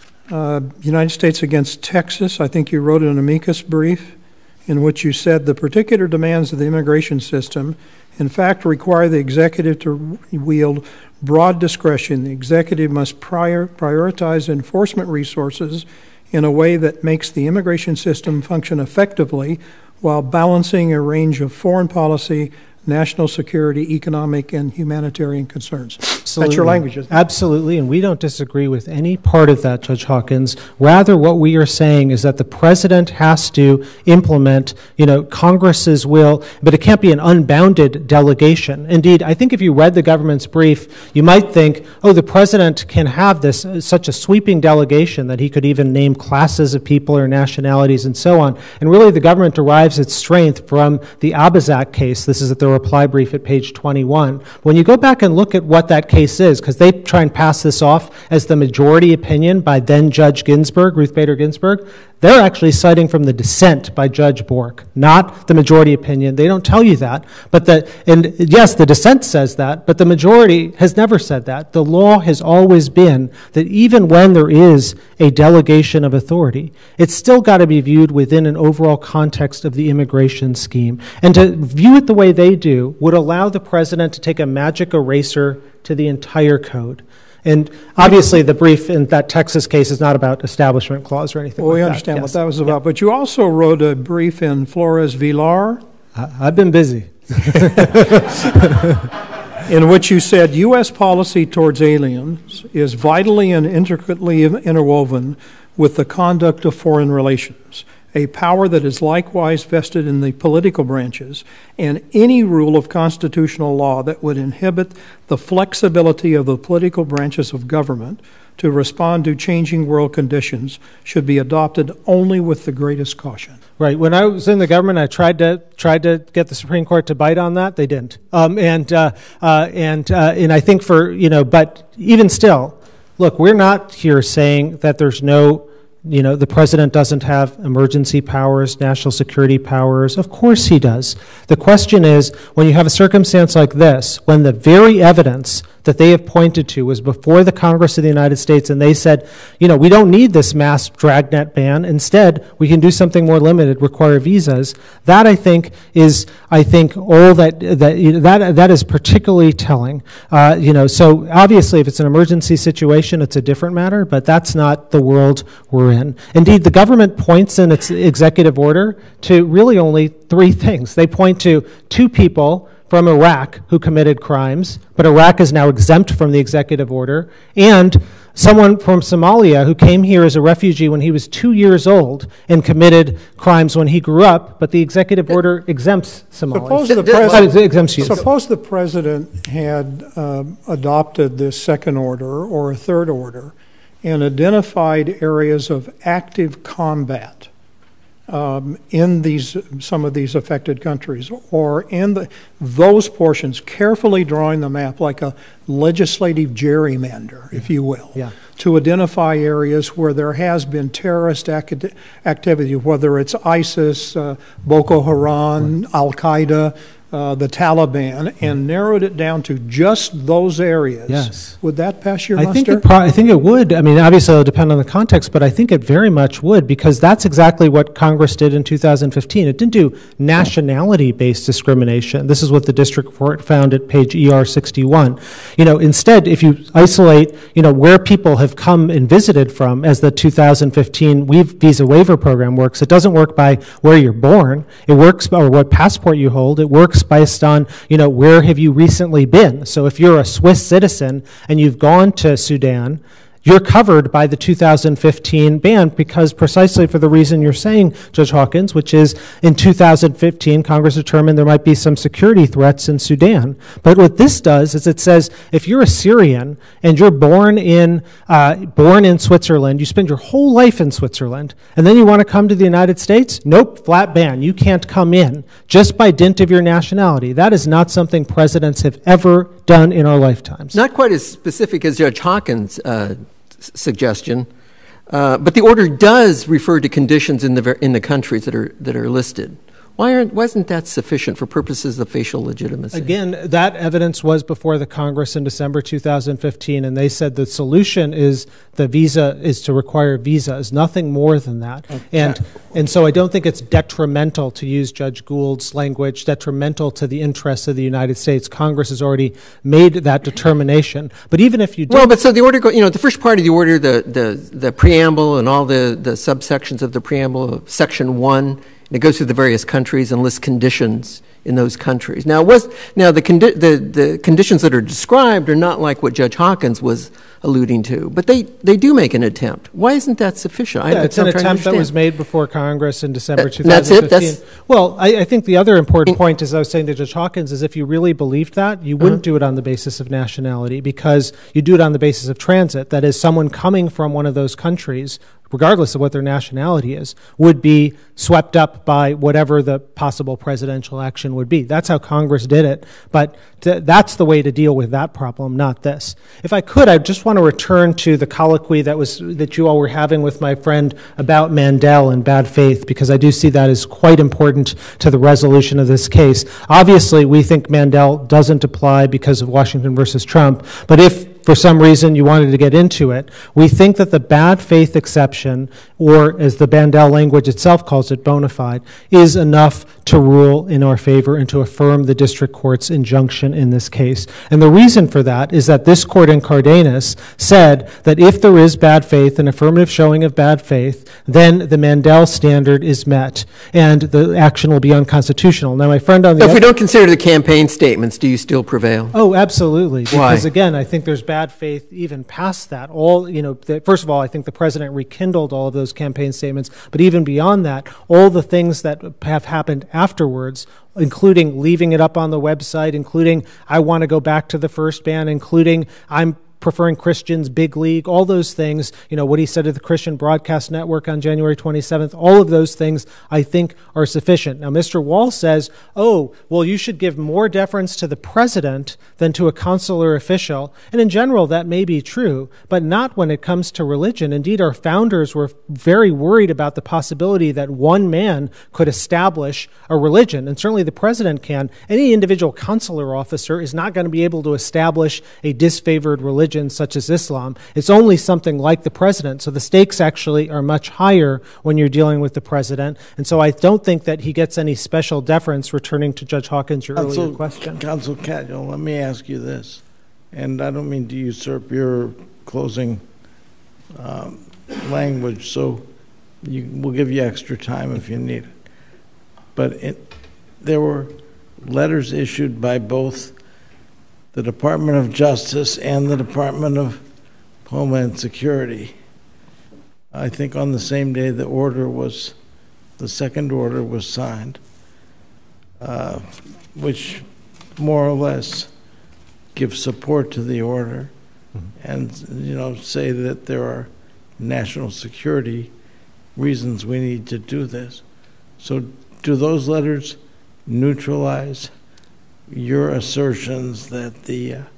uh, United States against Texas, I think you wrote an amicus brief in which you said the particular demands of the immigration system, in fact, require the executive to wield broad discretion. The executive must prior, prioritize enforcement resources in a way that makes the immigration system function effectively while balancing a range of foreign policy, national security, economic, and humanitarian concerns. Absolutely. That's your language, isn't it? Absolutely, and we don't disagree with any part of that, Judge Hawkins. Rather, what we are saying is that the president has to implement, you know, Congress's will, but it can't be an unbounded delegation. Indeed, I think if you read the government's brief, you might think, oh, the president can have this, uh, such a sweeping delegation that he could even name classes of people or nationalities and so on. And really, the government derives its strength from the Abizak case. This is at the reply brief at page twenty-one. When you go back and look at what that case is, because they try and pass this off as the majority opinion by then Judge Ginsburg, Ruth Bader Ginsburg, they're actually citing from the dissent by Judge Bork, not the majority opinion. They don't tell you that. But the, and yes, the dissent says that, but the majority has never said that. The law has always been that even when there is a delegation of authority, it's still got to be viewed within an overall context of the immigration scheme. And to view it the way they do would allow the president to take a magic eraser to the entire code. And obviously, the brief in that Texas case is not about establishment clause or anything well, like that. We understand Yes. what that was about. Yeah. But you also wrote a brief in Flores Villar. I, I've been busy. In which you said U S policy towards aliens is vitally and intricately interwoven with the conduct of foreign relations, a power that is likewise vested in the political branches, and any rule of constitutional law that would inhibit the flexibility of the political branches of government to respond to changing world conditions should be adopted only with the greatest caution. Right. When I was in the government, I tried to tried to get the Supreme Court to bite on that. They didn't. Um, and uh, uh, and uh, and I think for you know, but even still, look, we're not here saying that there's no. You know, the president doesn't have emergency powers, national security powers. Of course he does. The question is, when you have a circumstance like this, when the very evidence that they have pointed to was before the Congress of the United States, and they said, you know, we don't need this mass dragnet ban. Instead, we can do something more limited, require visas. That, I think, is, I think, all that, that, you know, that, that is particularly telling. Uh, you know, so obviously, if it's an emergency situation, it's a different matter, but that's not the world we're in. Indeed, the government points in its executive order to really only three things. They point to two people from Iraq who committed crimes, but Iraq is now exempt from the executive order, and someone from Somalia who came here as a refugee when he was two years old and committed crimes when he grew up, but the executive order exempts Somalis. Suppose the, pres- uh, exempts you. suppose the president had um, adopted this second order or a third order and identified areas of active combat Um, in these some of these affected countries, or in the, those portions, carefully drawing the map like a legislative gerrymander, if you will, Yeah. to identify areas where there has been terrorist ac- activity, whether it's ISIS, uh, Boko Haram, right. Al-Qaeda, uh, the Taliban, and narrowed it down to just those areas. Yes. Would that pass your I muster? think it pro- I think it would. I mean, obviously it'll depend on the context, but I think it very much would, because that's exactly what Congress did in two thousand fifteen. It didn't do nationality-based discrimination. This is what the district court found at page E R sixty-one. You know, instead, if you isolate, you know, where people have come and visited from, as the two thousand fifteen visa waiver program works, it doesn't work by where you're born. It works by, or what passport you hold. It works based on, you know, where have you recently been. So if you're a Swiss citizen and you've gone to Sudan, you're covered by the two thousand fifteen ban, because precisely for the reason you're saying, Judge Hawkins, which is in two thousand fifteen, Congress determined there might be some security threats in Sudan. But what this does is it says, if you're a Syrian and you're born in uh, born in Switzerland, you spend your whole life in Switzerland, and then you want to come to the United States, nope, flat ban. You can't come in just by dint of your nationality. That is not something presidents have ever done in our lifetimes. Not quite as specific as Judge Hawkins' uh, s- suggestion, uh, but the order does refer to conditions in the ver- in the countries that are that are listed. Why aren't why isn't that sufficient for purposes of facial legitimacy? Again, that evidence was before the Congress in December two thousand fifteen, and they said the solution is the visa is to require visas, nothing more than that. Okay. And and so I don't think it's detrimental, to use Judge Gould's language, detrimental to the interests of the United States. Congress has already made that determination. But even if you do, well, but so the order, go, you know, the first part of the order, the the the preamble and all the the subsections of the preamble, Section one. And it goes through the various countries and lists conditions in those countries. Now, was, now the, condi- the, the conditions that are described are not like what Judge Hawkins was alluding to, but they, they do make an attempt. Why isn't that sufficient? Yeah, I, it's an attempt that was made before Congress in December two thousand fifteen. That's it? That's, well, I, I think the other important point, as I was saying to Judge Hawkins, is if you really believed that, you wouldn't uh-huh. do it on the basis of nationality, because you do it on the basis of transit. That is, someone coming from one of those countries, regardless of what their nationality is, would be swept up by whatever the possible presidential action would be. That's how Congress did it, but to, that's the way to deal with that problem, not this. If I could, I just want to return to the colloquy that was that you all were having with my friend about Mandel and bad faith, because I do see that as quite important to the resolution of this case. Obviously, we think Mandel doesn't apply because of Washington versus Trump, but if for some reason you wanted to get into it, we think that the bad faith exception, or as the Mandel language itself calls it, bona fide, is enough to rule in our favor and to affirm the district court's injunction in this case. And the reason for that is that this court in Cardenas said that if there is bad faith, an affirmative showing of bad faith, then the Mandel standard is met and the action will be unconstitutional. Now, my friend on the If we don't consider the campaign statements, do you still prevail? Oh, absolutely. Why? Because again, I think there's bad faith even past that. All, you know, the, first of all, I think the president rekindled all of those campaign statements, but even beyond that, all the things that have happened afterwards, including leaving it up on the website, including I want to go back to the first ban, including I'm preferring Christians, big league, all those things, you know, what he said to the Christian Broadcast Network on January twenty-seventh, all of those things I think are sufficient. Now, Mister Wall says, oh, well, you should give more deference to the president than to a consular official. And in general, that may be true, but not when it comes to religion. Indeed, our founders were very worried about the possibility that one man could establish a religion, and certainly the president can. Any individual consular officer is not going to be able to establish a disfavored religion such as Islam. It's only something like the president. So the stakes actually are much higher when you're dealing with the president. And so I don't think that he gets any special deference, returning to Judge Hawkins, your Counsel, earlier question. Counsel Cadwell, let me ask you this, and I don't mean to usurp your closing um, language, so you, we'll give you extra time if you need it. But it, there were letters issued by both the Department of Justice and the Department of Homeland Security, I think on the same day the order was, the second order was signed, uh, which more or less gives support to the order, mm-hmm. and, you know, say that there are national security reasons we need to do this. So do those letters neutralize your assertions that the uh,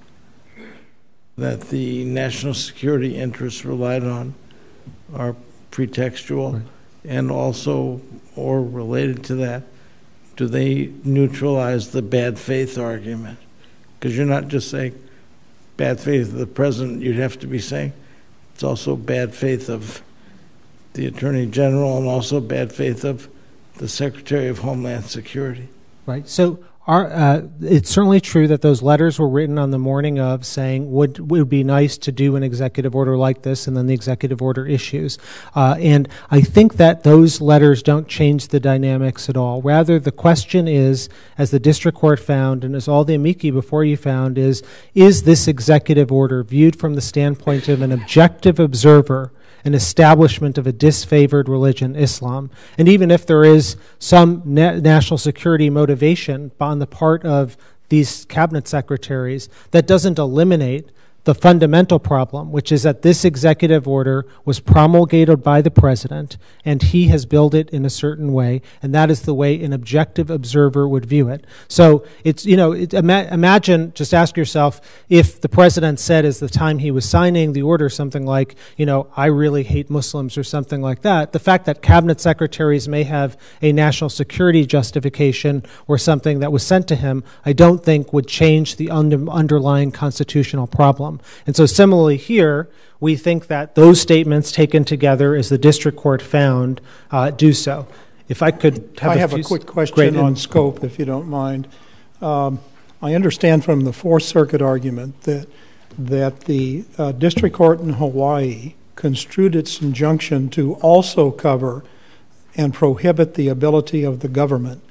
that the national security interests relied on are pretextual, right. And also, or related to that, do they neutralize the bad faith argument? Because you're not just saying bad faith of the president, you'd have to be saying it's also bad faith of the Attorney General and also bad faith of the Secretary of Homeland Security. Right. So Our, uh, it's certainly true that those letters were written on the morning of, saying would would be nice to do an executive order like this, and then the executive order issues. Uh, and I think that those letters don't change the dynamics at all. Rather, the question is, as the district court found, and as all the amici before you found, is, is this executive order viewed from the standpoint of an objective observer, an establishment of a disfavored religion, Islam? And even if there is some na- national security motivation on the part of these cabinet secretaries, that doesn't eliminate the fundamental problem, which is that this executive order was promulgated by the president, and he has billed it in a certain way, and that is the way an objective observer would view it. So it's, you know, it, ima- imagine, just ask yourself, if the president said as the time he was signing the order something like, you know, I really hate Muslims or something like that, the fact that cabinet secretaries may have a national security justification or something that was sent to him, I don't think would change the under- underlying constitutional problem. And so similarly here, we think that those statements taken together, as the district court found, uh, do so. If I could have I a have few a quick question great, on scope, if you don't mind. Um, I understand from the Fourth Circuit argument that that the uh, district court in Hawaii construed its injunction to also cover and prohibit the ability of the government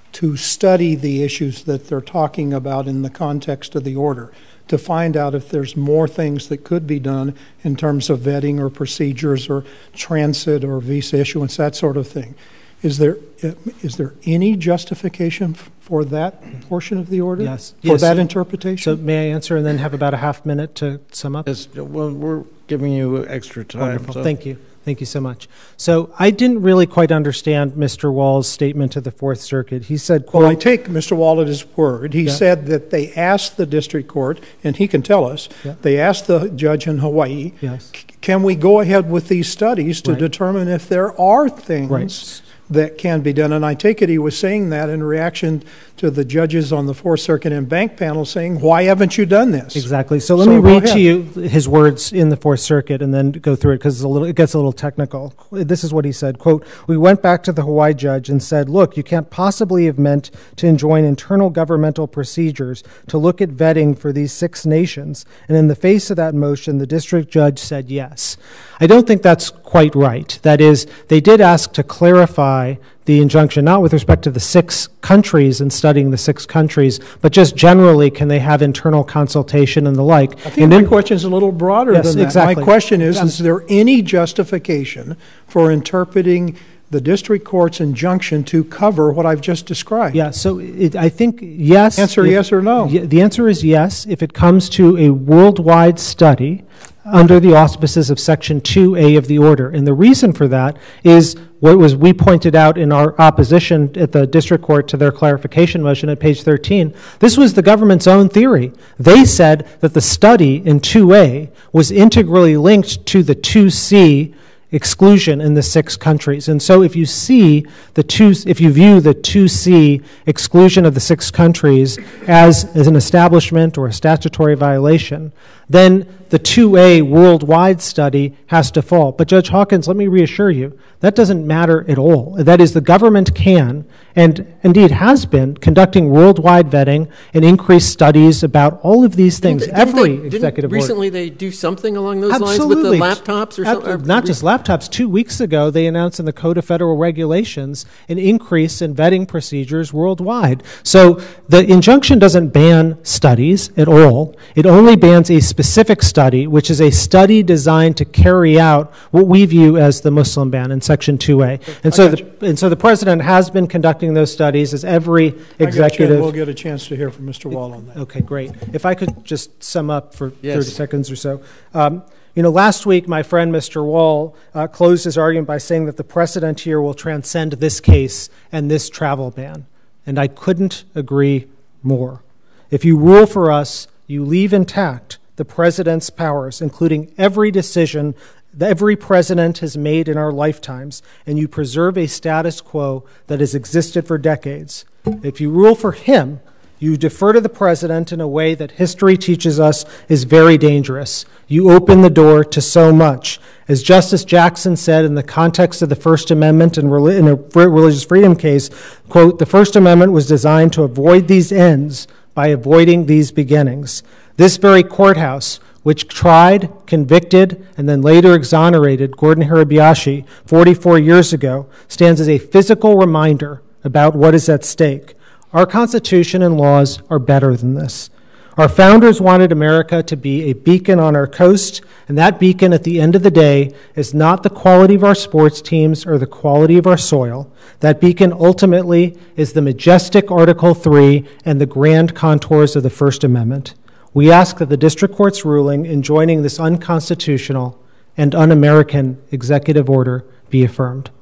to study the issues that they're talking about in the context of the order, to find out if there's more things that could be done in terms of vetting or procedures or transit or visa issuance, that sort of thing. Is there is there any justification for that portion of the order? Yes. For yes. that interpretation? So may I answer and then have about a half minute to sum up? Yes, well, we're giving you extra time. Wonderful. So. Thank you. Thank you so much. So I didn't really quite understand Mister Wall's statement to the Fourth Circuit. He said, quote, well, I take Mister Wall at his word. He yeah. said that they asked the district court, and he can tell us, yeah. they asked the judge in Hawaii, yes. can we go ahead with these studies to right. determine if there are things right. that can be done? And I take it he was saying that in reaction to the judges on the Fourth Circuit and bank panel saying, why haven't you done this? Exactly. So let So me go read ahead. to you his words in the Fourth Circuit and then go through it because it gets a little technical. This is what he said, quote, we went back to the Hawaii judge and said, look, you can't possibly have meant to enjoin internal governmental procedures to look at vetting for these six nations. And in the face of that motion, the district judge said yes. I don't think that's quite right. That is, they did ask to clarify the injunction, not with respect to the six countries and studying the six countries, but just generally, can they have internal consultation and the like? I think and my then, question is a little broader yes, than that. exactly. My question is, Um, is there any justification for interpreting the district court's injunction to cover what I've just described? Yeah, so it, I think yes. Answer if, yes or no. y- The answer is yes if it comes to a worldwide study under the auspices of Section two A of the order. And the reason for that is what was we pointed out in our opposition at the district court to their clarification motion at page thirteen. This was the government's own theory. They said that the study in two A was integrally linked to the two C exclusion in the six countries. And so if you see the two, if you view the two C exclusion of the six countries as, as an establishment or a statutory violation, then the two A worldwide study has to fall. But Judge Hawkins, let me reassure you, that doesn't matter at all. That is, the government can, and indeed has been, conducting worldwide vetting and increased studies about all of these things. Didn't, Every didn't they, executive didn't order. Recently they do something along those Absolutely. lines with the laptops or Ab- something? Not just laptops. Two weeks ago, they announced in the Code of Federal Regulations an increase in vetting procedures worldwide. So the injunction doesn't ban studies at all. It only bans a specific study, which is a study designed to carry out what we view as the Muslim ban in Section two A. And so, the, and so the president has been conducting those studies, as every I got you, and executive. we'll get a chance to hear from Mister Wall on that. Okay, great. If I could just sum up for Yes. thirty seconds or so. Um, you know, last week, my friend Mister Wall uh, closed his argument by saying that the precedent here will transcend this case and this travel ban. And I couldn't agree more. If you rule for us, you leave intact the president's powers, including every decision that every president has made in our lifetimes, and you preserve a status quo that has existed for decades. If you rule for him, you defer to the president in a way that history teaches us is very dangerous. You open the door to so much. As Justice Jackson said in the context of the First Amendment and in a religious freedom case, quote, the First Amendment was designed to avoid these ends by avoiding these beginnings. This very courthouse, which tried, convicted, and then later exonerated Gordon Hirabayashi forty-four years ago, stands as a physical reminder about what is at stake. Our Constitution and laws are better than this. Our founders wanted America to be a beacon on our coast, and that beacon at the end of the day is not the quality of our sports teams or the quality of our soil. That beacon ultimately is the majestic Article three and the grand contours of the First Amendment. We ask that the district court's ruling enjoining this unconstitutional and un-American executive order be affirmed.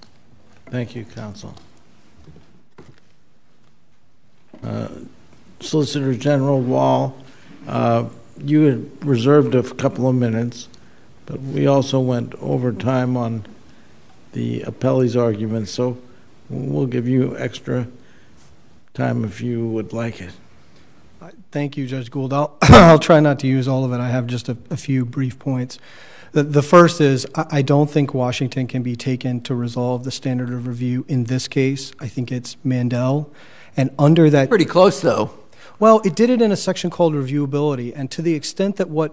Thank you, counsel. Uh, Solicitor General Wall, uh, you had reserved a couple of minutes, but we also went over time on the appellee's arguments, so we'll give you extra time if you would like it. Thank you, Judge Gould. I'll, I'll try not to use all of it. I have just a, a few brief points. The, the first is I, I don't think Washington can be taken to resolve the standard of review in this case. I think it's Mandel. And under that... Pretty close, though. Well, it did it in a section called reviewability. And to the extent that what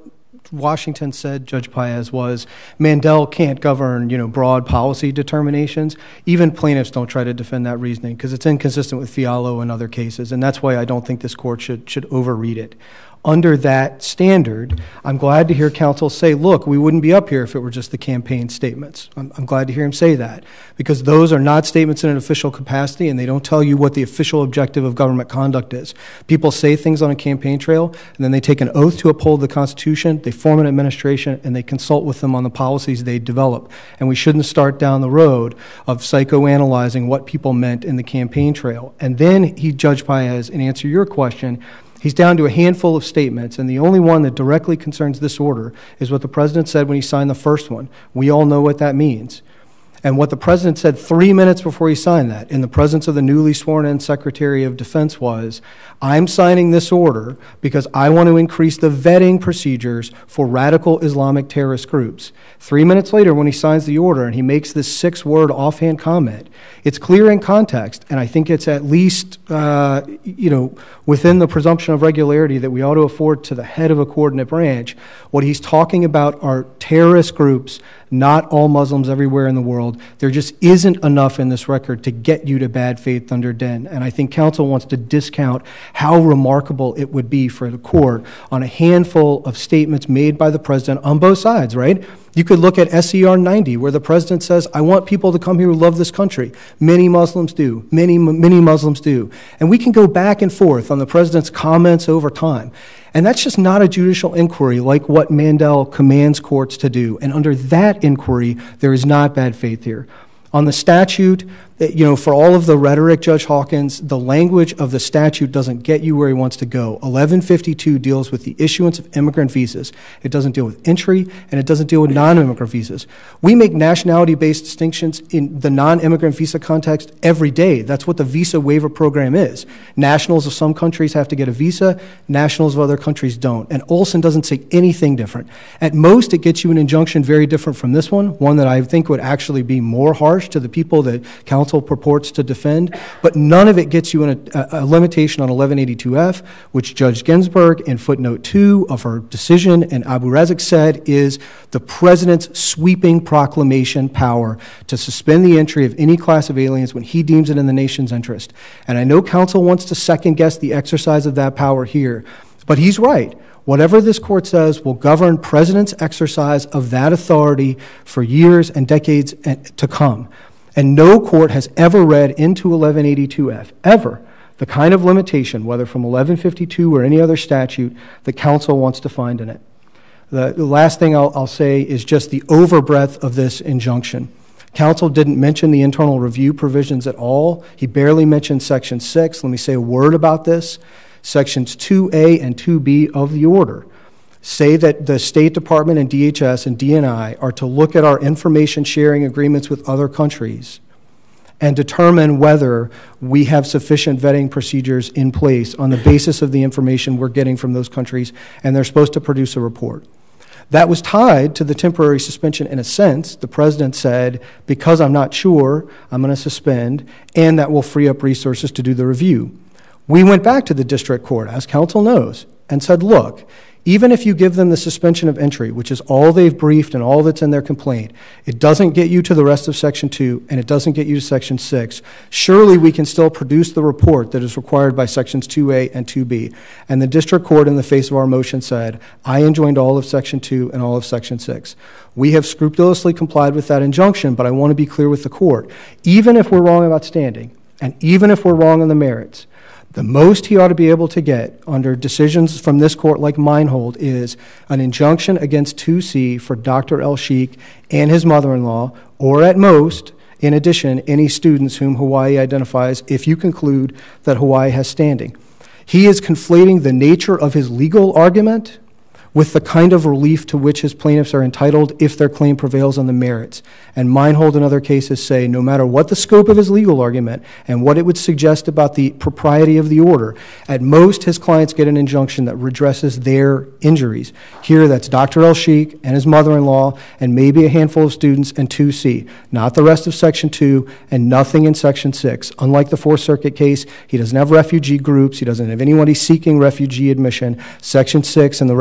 Washington said, Judge Paez, was Mandel can't govern, you know, broad policy determinations. Even plaintiffs don't try to defend that reasoning because it's inconsistent with Fialo and other cases, and that's why I don't think this court should should overread it. Under that standard, I'm glad to hear counsel say, look, we wouldn't be up here if it were just the campaign statements. I'm, I'm glad to hear him say that, because those are not statements in an official capacity, and they don't tell you what the official objective of government conduct is. People say things on a campaign trail, and then they take an oath to uphold the Constitution, they form an administration, and they consult with them on the policies they develop. And we shouldn't start down the road of psychoanalyzing what people meant in the campaign trail. And then he, Judge Paez, in answer to your question, he's down to a handful of statements, and the only one that directly concerns this order is what the president said when he signed the first one. We all know what that means. And what the president said three minutes before he signed that, in the presence of the newly sworn-in Secretary of Defense, was, I'm signing this order because I want to increase the vetting procedures for radical Islamic terrorist groups. Three minutes later, when he signs the order and he makes this six-word offhand comment, it's clear in context, and I think it's at least, uh, you know, within the presumption of regularity that we ought to afford to the head of a coordinate branch. What he's talking about are terrorist groups, not all Muslims everywhere in the world. There just isn't enough in this record to get you to bad faith under Den. And I think counsel wants to discount how remarkable it would be for the court on a handful of statements made by the president on both sides, right? You could look at S E R ninety, where the president says, I want people to come here who love this country. Many Muslims do. Many, many Muslims do. And we can go back and forth on the president's comments over time. And that's just not a judicial inquiry like what Mandel commands courts to do. And under that inquiry, there is not bad faith here. On the statute, you know, for all of the rhetoric, Judge Hawkins, the language of the statute doesn't get you where he wants to go. eleven fifty-two deals with the issuance of immigrant visas. It doesn't deal with entry, and it doesn't deal with non-immigrant visas. We make nationality-based distinctions in the non-immigrant visa context every day. That's what the visa waiver program is. Nationals of some countries have to get a visa. Nationals of other countries don't. And Olson doesn't say anything different. At most, it gets you an injunction very different from this one, one that I think would actually be more harsh to the people that counsel purports to defend, but none of it gets you in a, a limitation on eleven eighty-two F, which Judge Ginsburg in footnote two of her decision in Abu Razik said is the president's sweeping proclamation power to suspend the entry of any class of aliens when he deems it in the nation's interest. And I know counsel wants to second guess the exercise of that power here, but he's right. Whatever this court says will govern president's exercise of that authority for years and decades to come. And no court has ever read into eleven eighty-two F, ever, the kind of limitation, whether from eleven fifty-two or any other statute, that counsel wants to find in it. The, the last thing I'll, I'll say is just the overbreadth of this injunction. Counsel didn't mention the internal review provisions at all. He barely mentioned Section six. Let me say a word about this. Sections two A and two B of the order say that the State Department and D H S and D N I are to look at our information sharing agreements with other countries and determine whether we have sufficient vetting procedures in place on the basis of the information we're getting from those countries, and they're supposed to produce a report. That was tied to the temporary suspension in a sense. The president said, because I'm not sure, I'm going to suspend, and that will free up resources to do the review. We went back to the district court, as counsel knows, and said, look, even if you give them the suspension of entry, which is all they've briefed and all that's in their complaint, it doesn't get you to the rest of Section two, and it doesn't get you to Section six. Surely we can still produce the report that is required by Sections two A and two B. And the district court, in the face of our motion, said, I enjoined all of Section two and all of Section six. We have scrupulously complied with that injunction, but I want to be clear with the court. Even if we're wrong about standing, and even if we're wrong on the merits, the most he ought to be able to get under decisions from this court like Meinhold is an injunction against two C for Doctor El-Sheikh and his mother-in-law, or at most, in addition, any students whom Hawaii identifies if you conclude that Hawaii has standing. He is conflating the nature of his legal argument with the kind of relief to which his plaintiffs are entitled if their claim prevails on the merits. And Meinhold and other cases say no matter what the scope of his legal argument and what it would suggest about the propriety of the order, at most his clients get an injunction that redresses their injuries. Here that's Doctor El-Sheikh and his mother-in-law and maybe a handful of students and two C, not the rest of Section two and nothing in Section six. Unlike the Fourth Circuit case, he doesn't have refugee groups, he doesn't have anybody seeking refugee admission. Section six and the refugee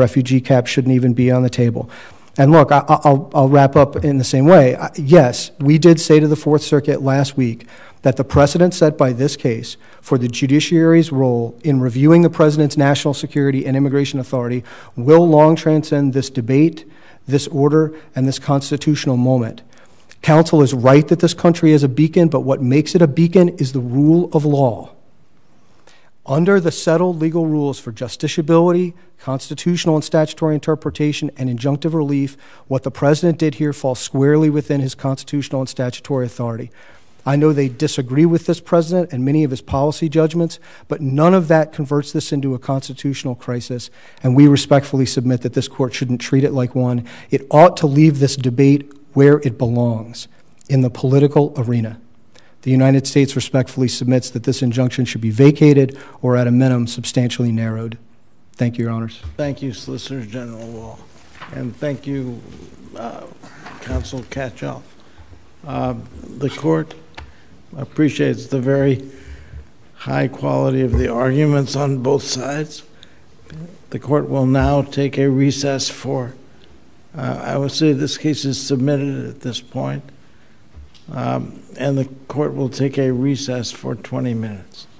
cap shouldn't even be on the table. And look, I, I'll, I'll wrap up in the same way. Yes, we did say to the Fourth Circuit last week that the precedent set by this case for the judiciary's role in reviewing the president's national security and immigration authority will long transcend this debate, this order, and this constitutional moment. Counsel is right that this country is a beacon, but what makes it a beacon is the rule of law. Under the settled legal rules for justiciability, constitutional and statutory interpretation, and injunctive relief, what the president did here falls squarely within his constitutional and statutory authority. I know they disagree with this president and many of his policy judgments, but none of that converts this into a constitutional crisis, and we respectfully submit that this court shouldn't treat it like one. It ought to leave this debate where it belongs, in the political arena. The United States respectfully submits that this injunction should be vacated or, at a minimum, substantially narrowed. Thank you, Your Honors. Thank you, Solicitor General Wall. And thank you, uh, Counsel Catchall. Uh, the court appreciates the very high quality of the arguments on both sides. The court will now take a recess for, uh, I would say this case is submitted at this point. Um, and the court will take a recess for twenty minutes.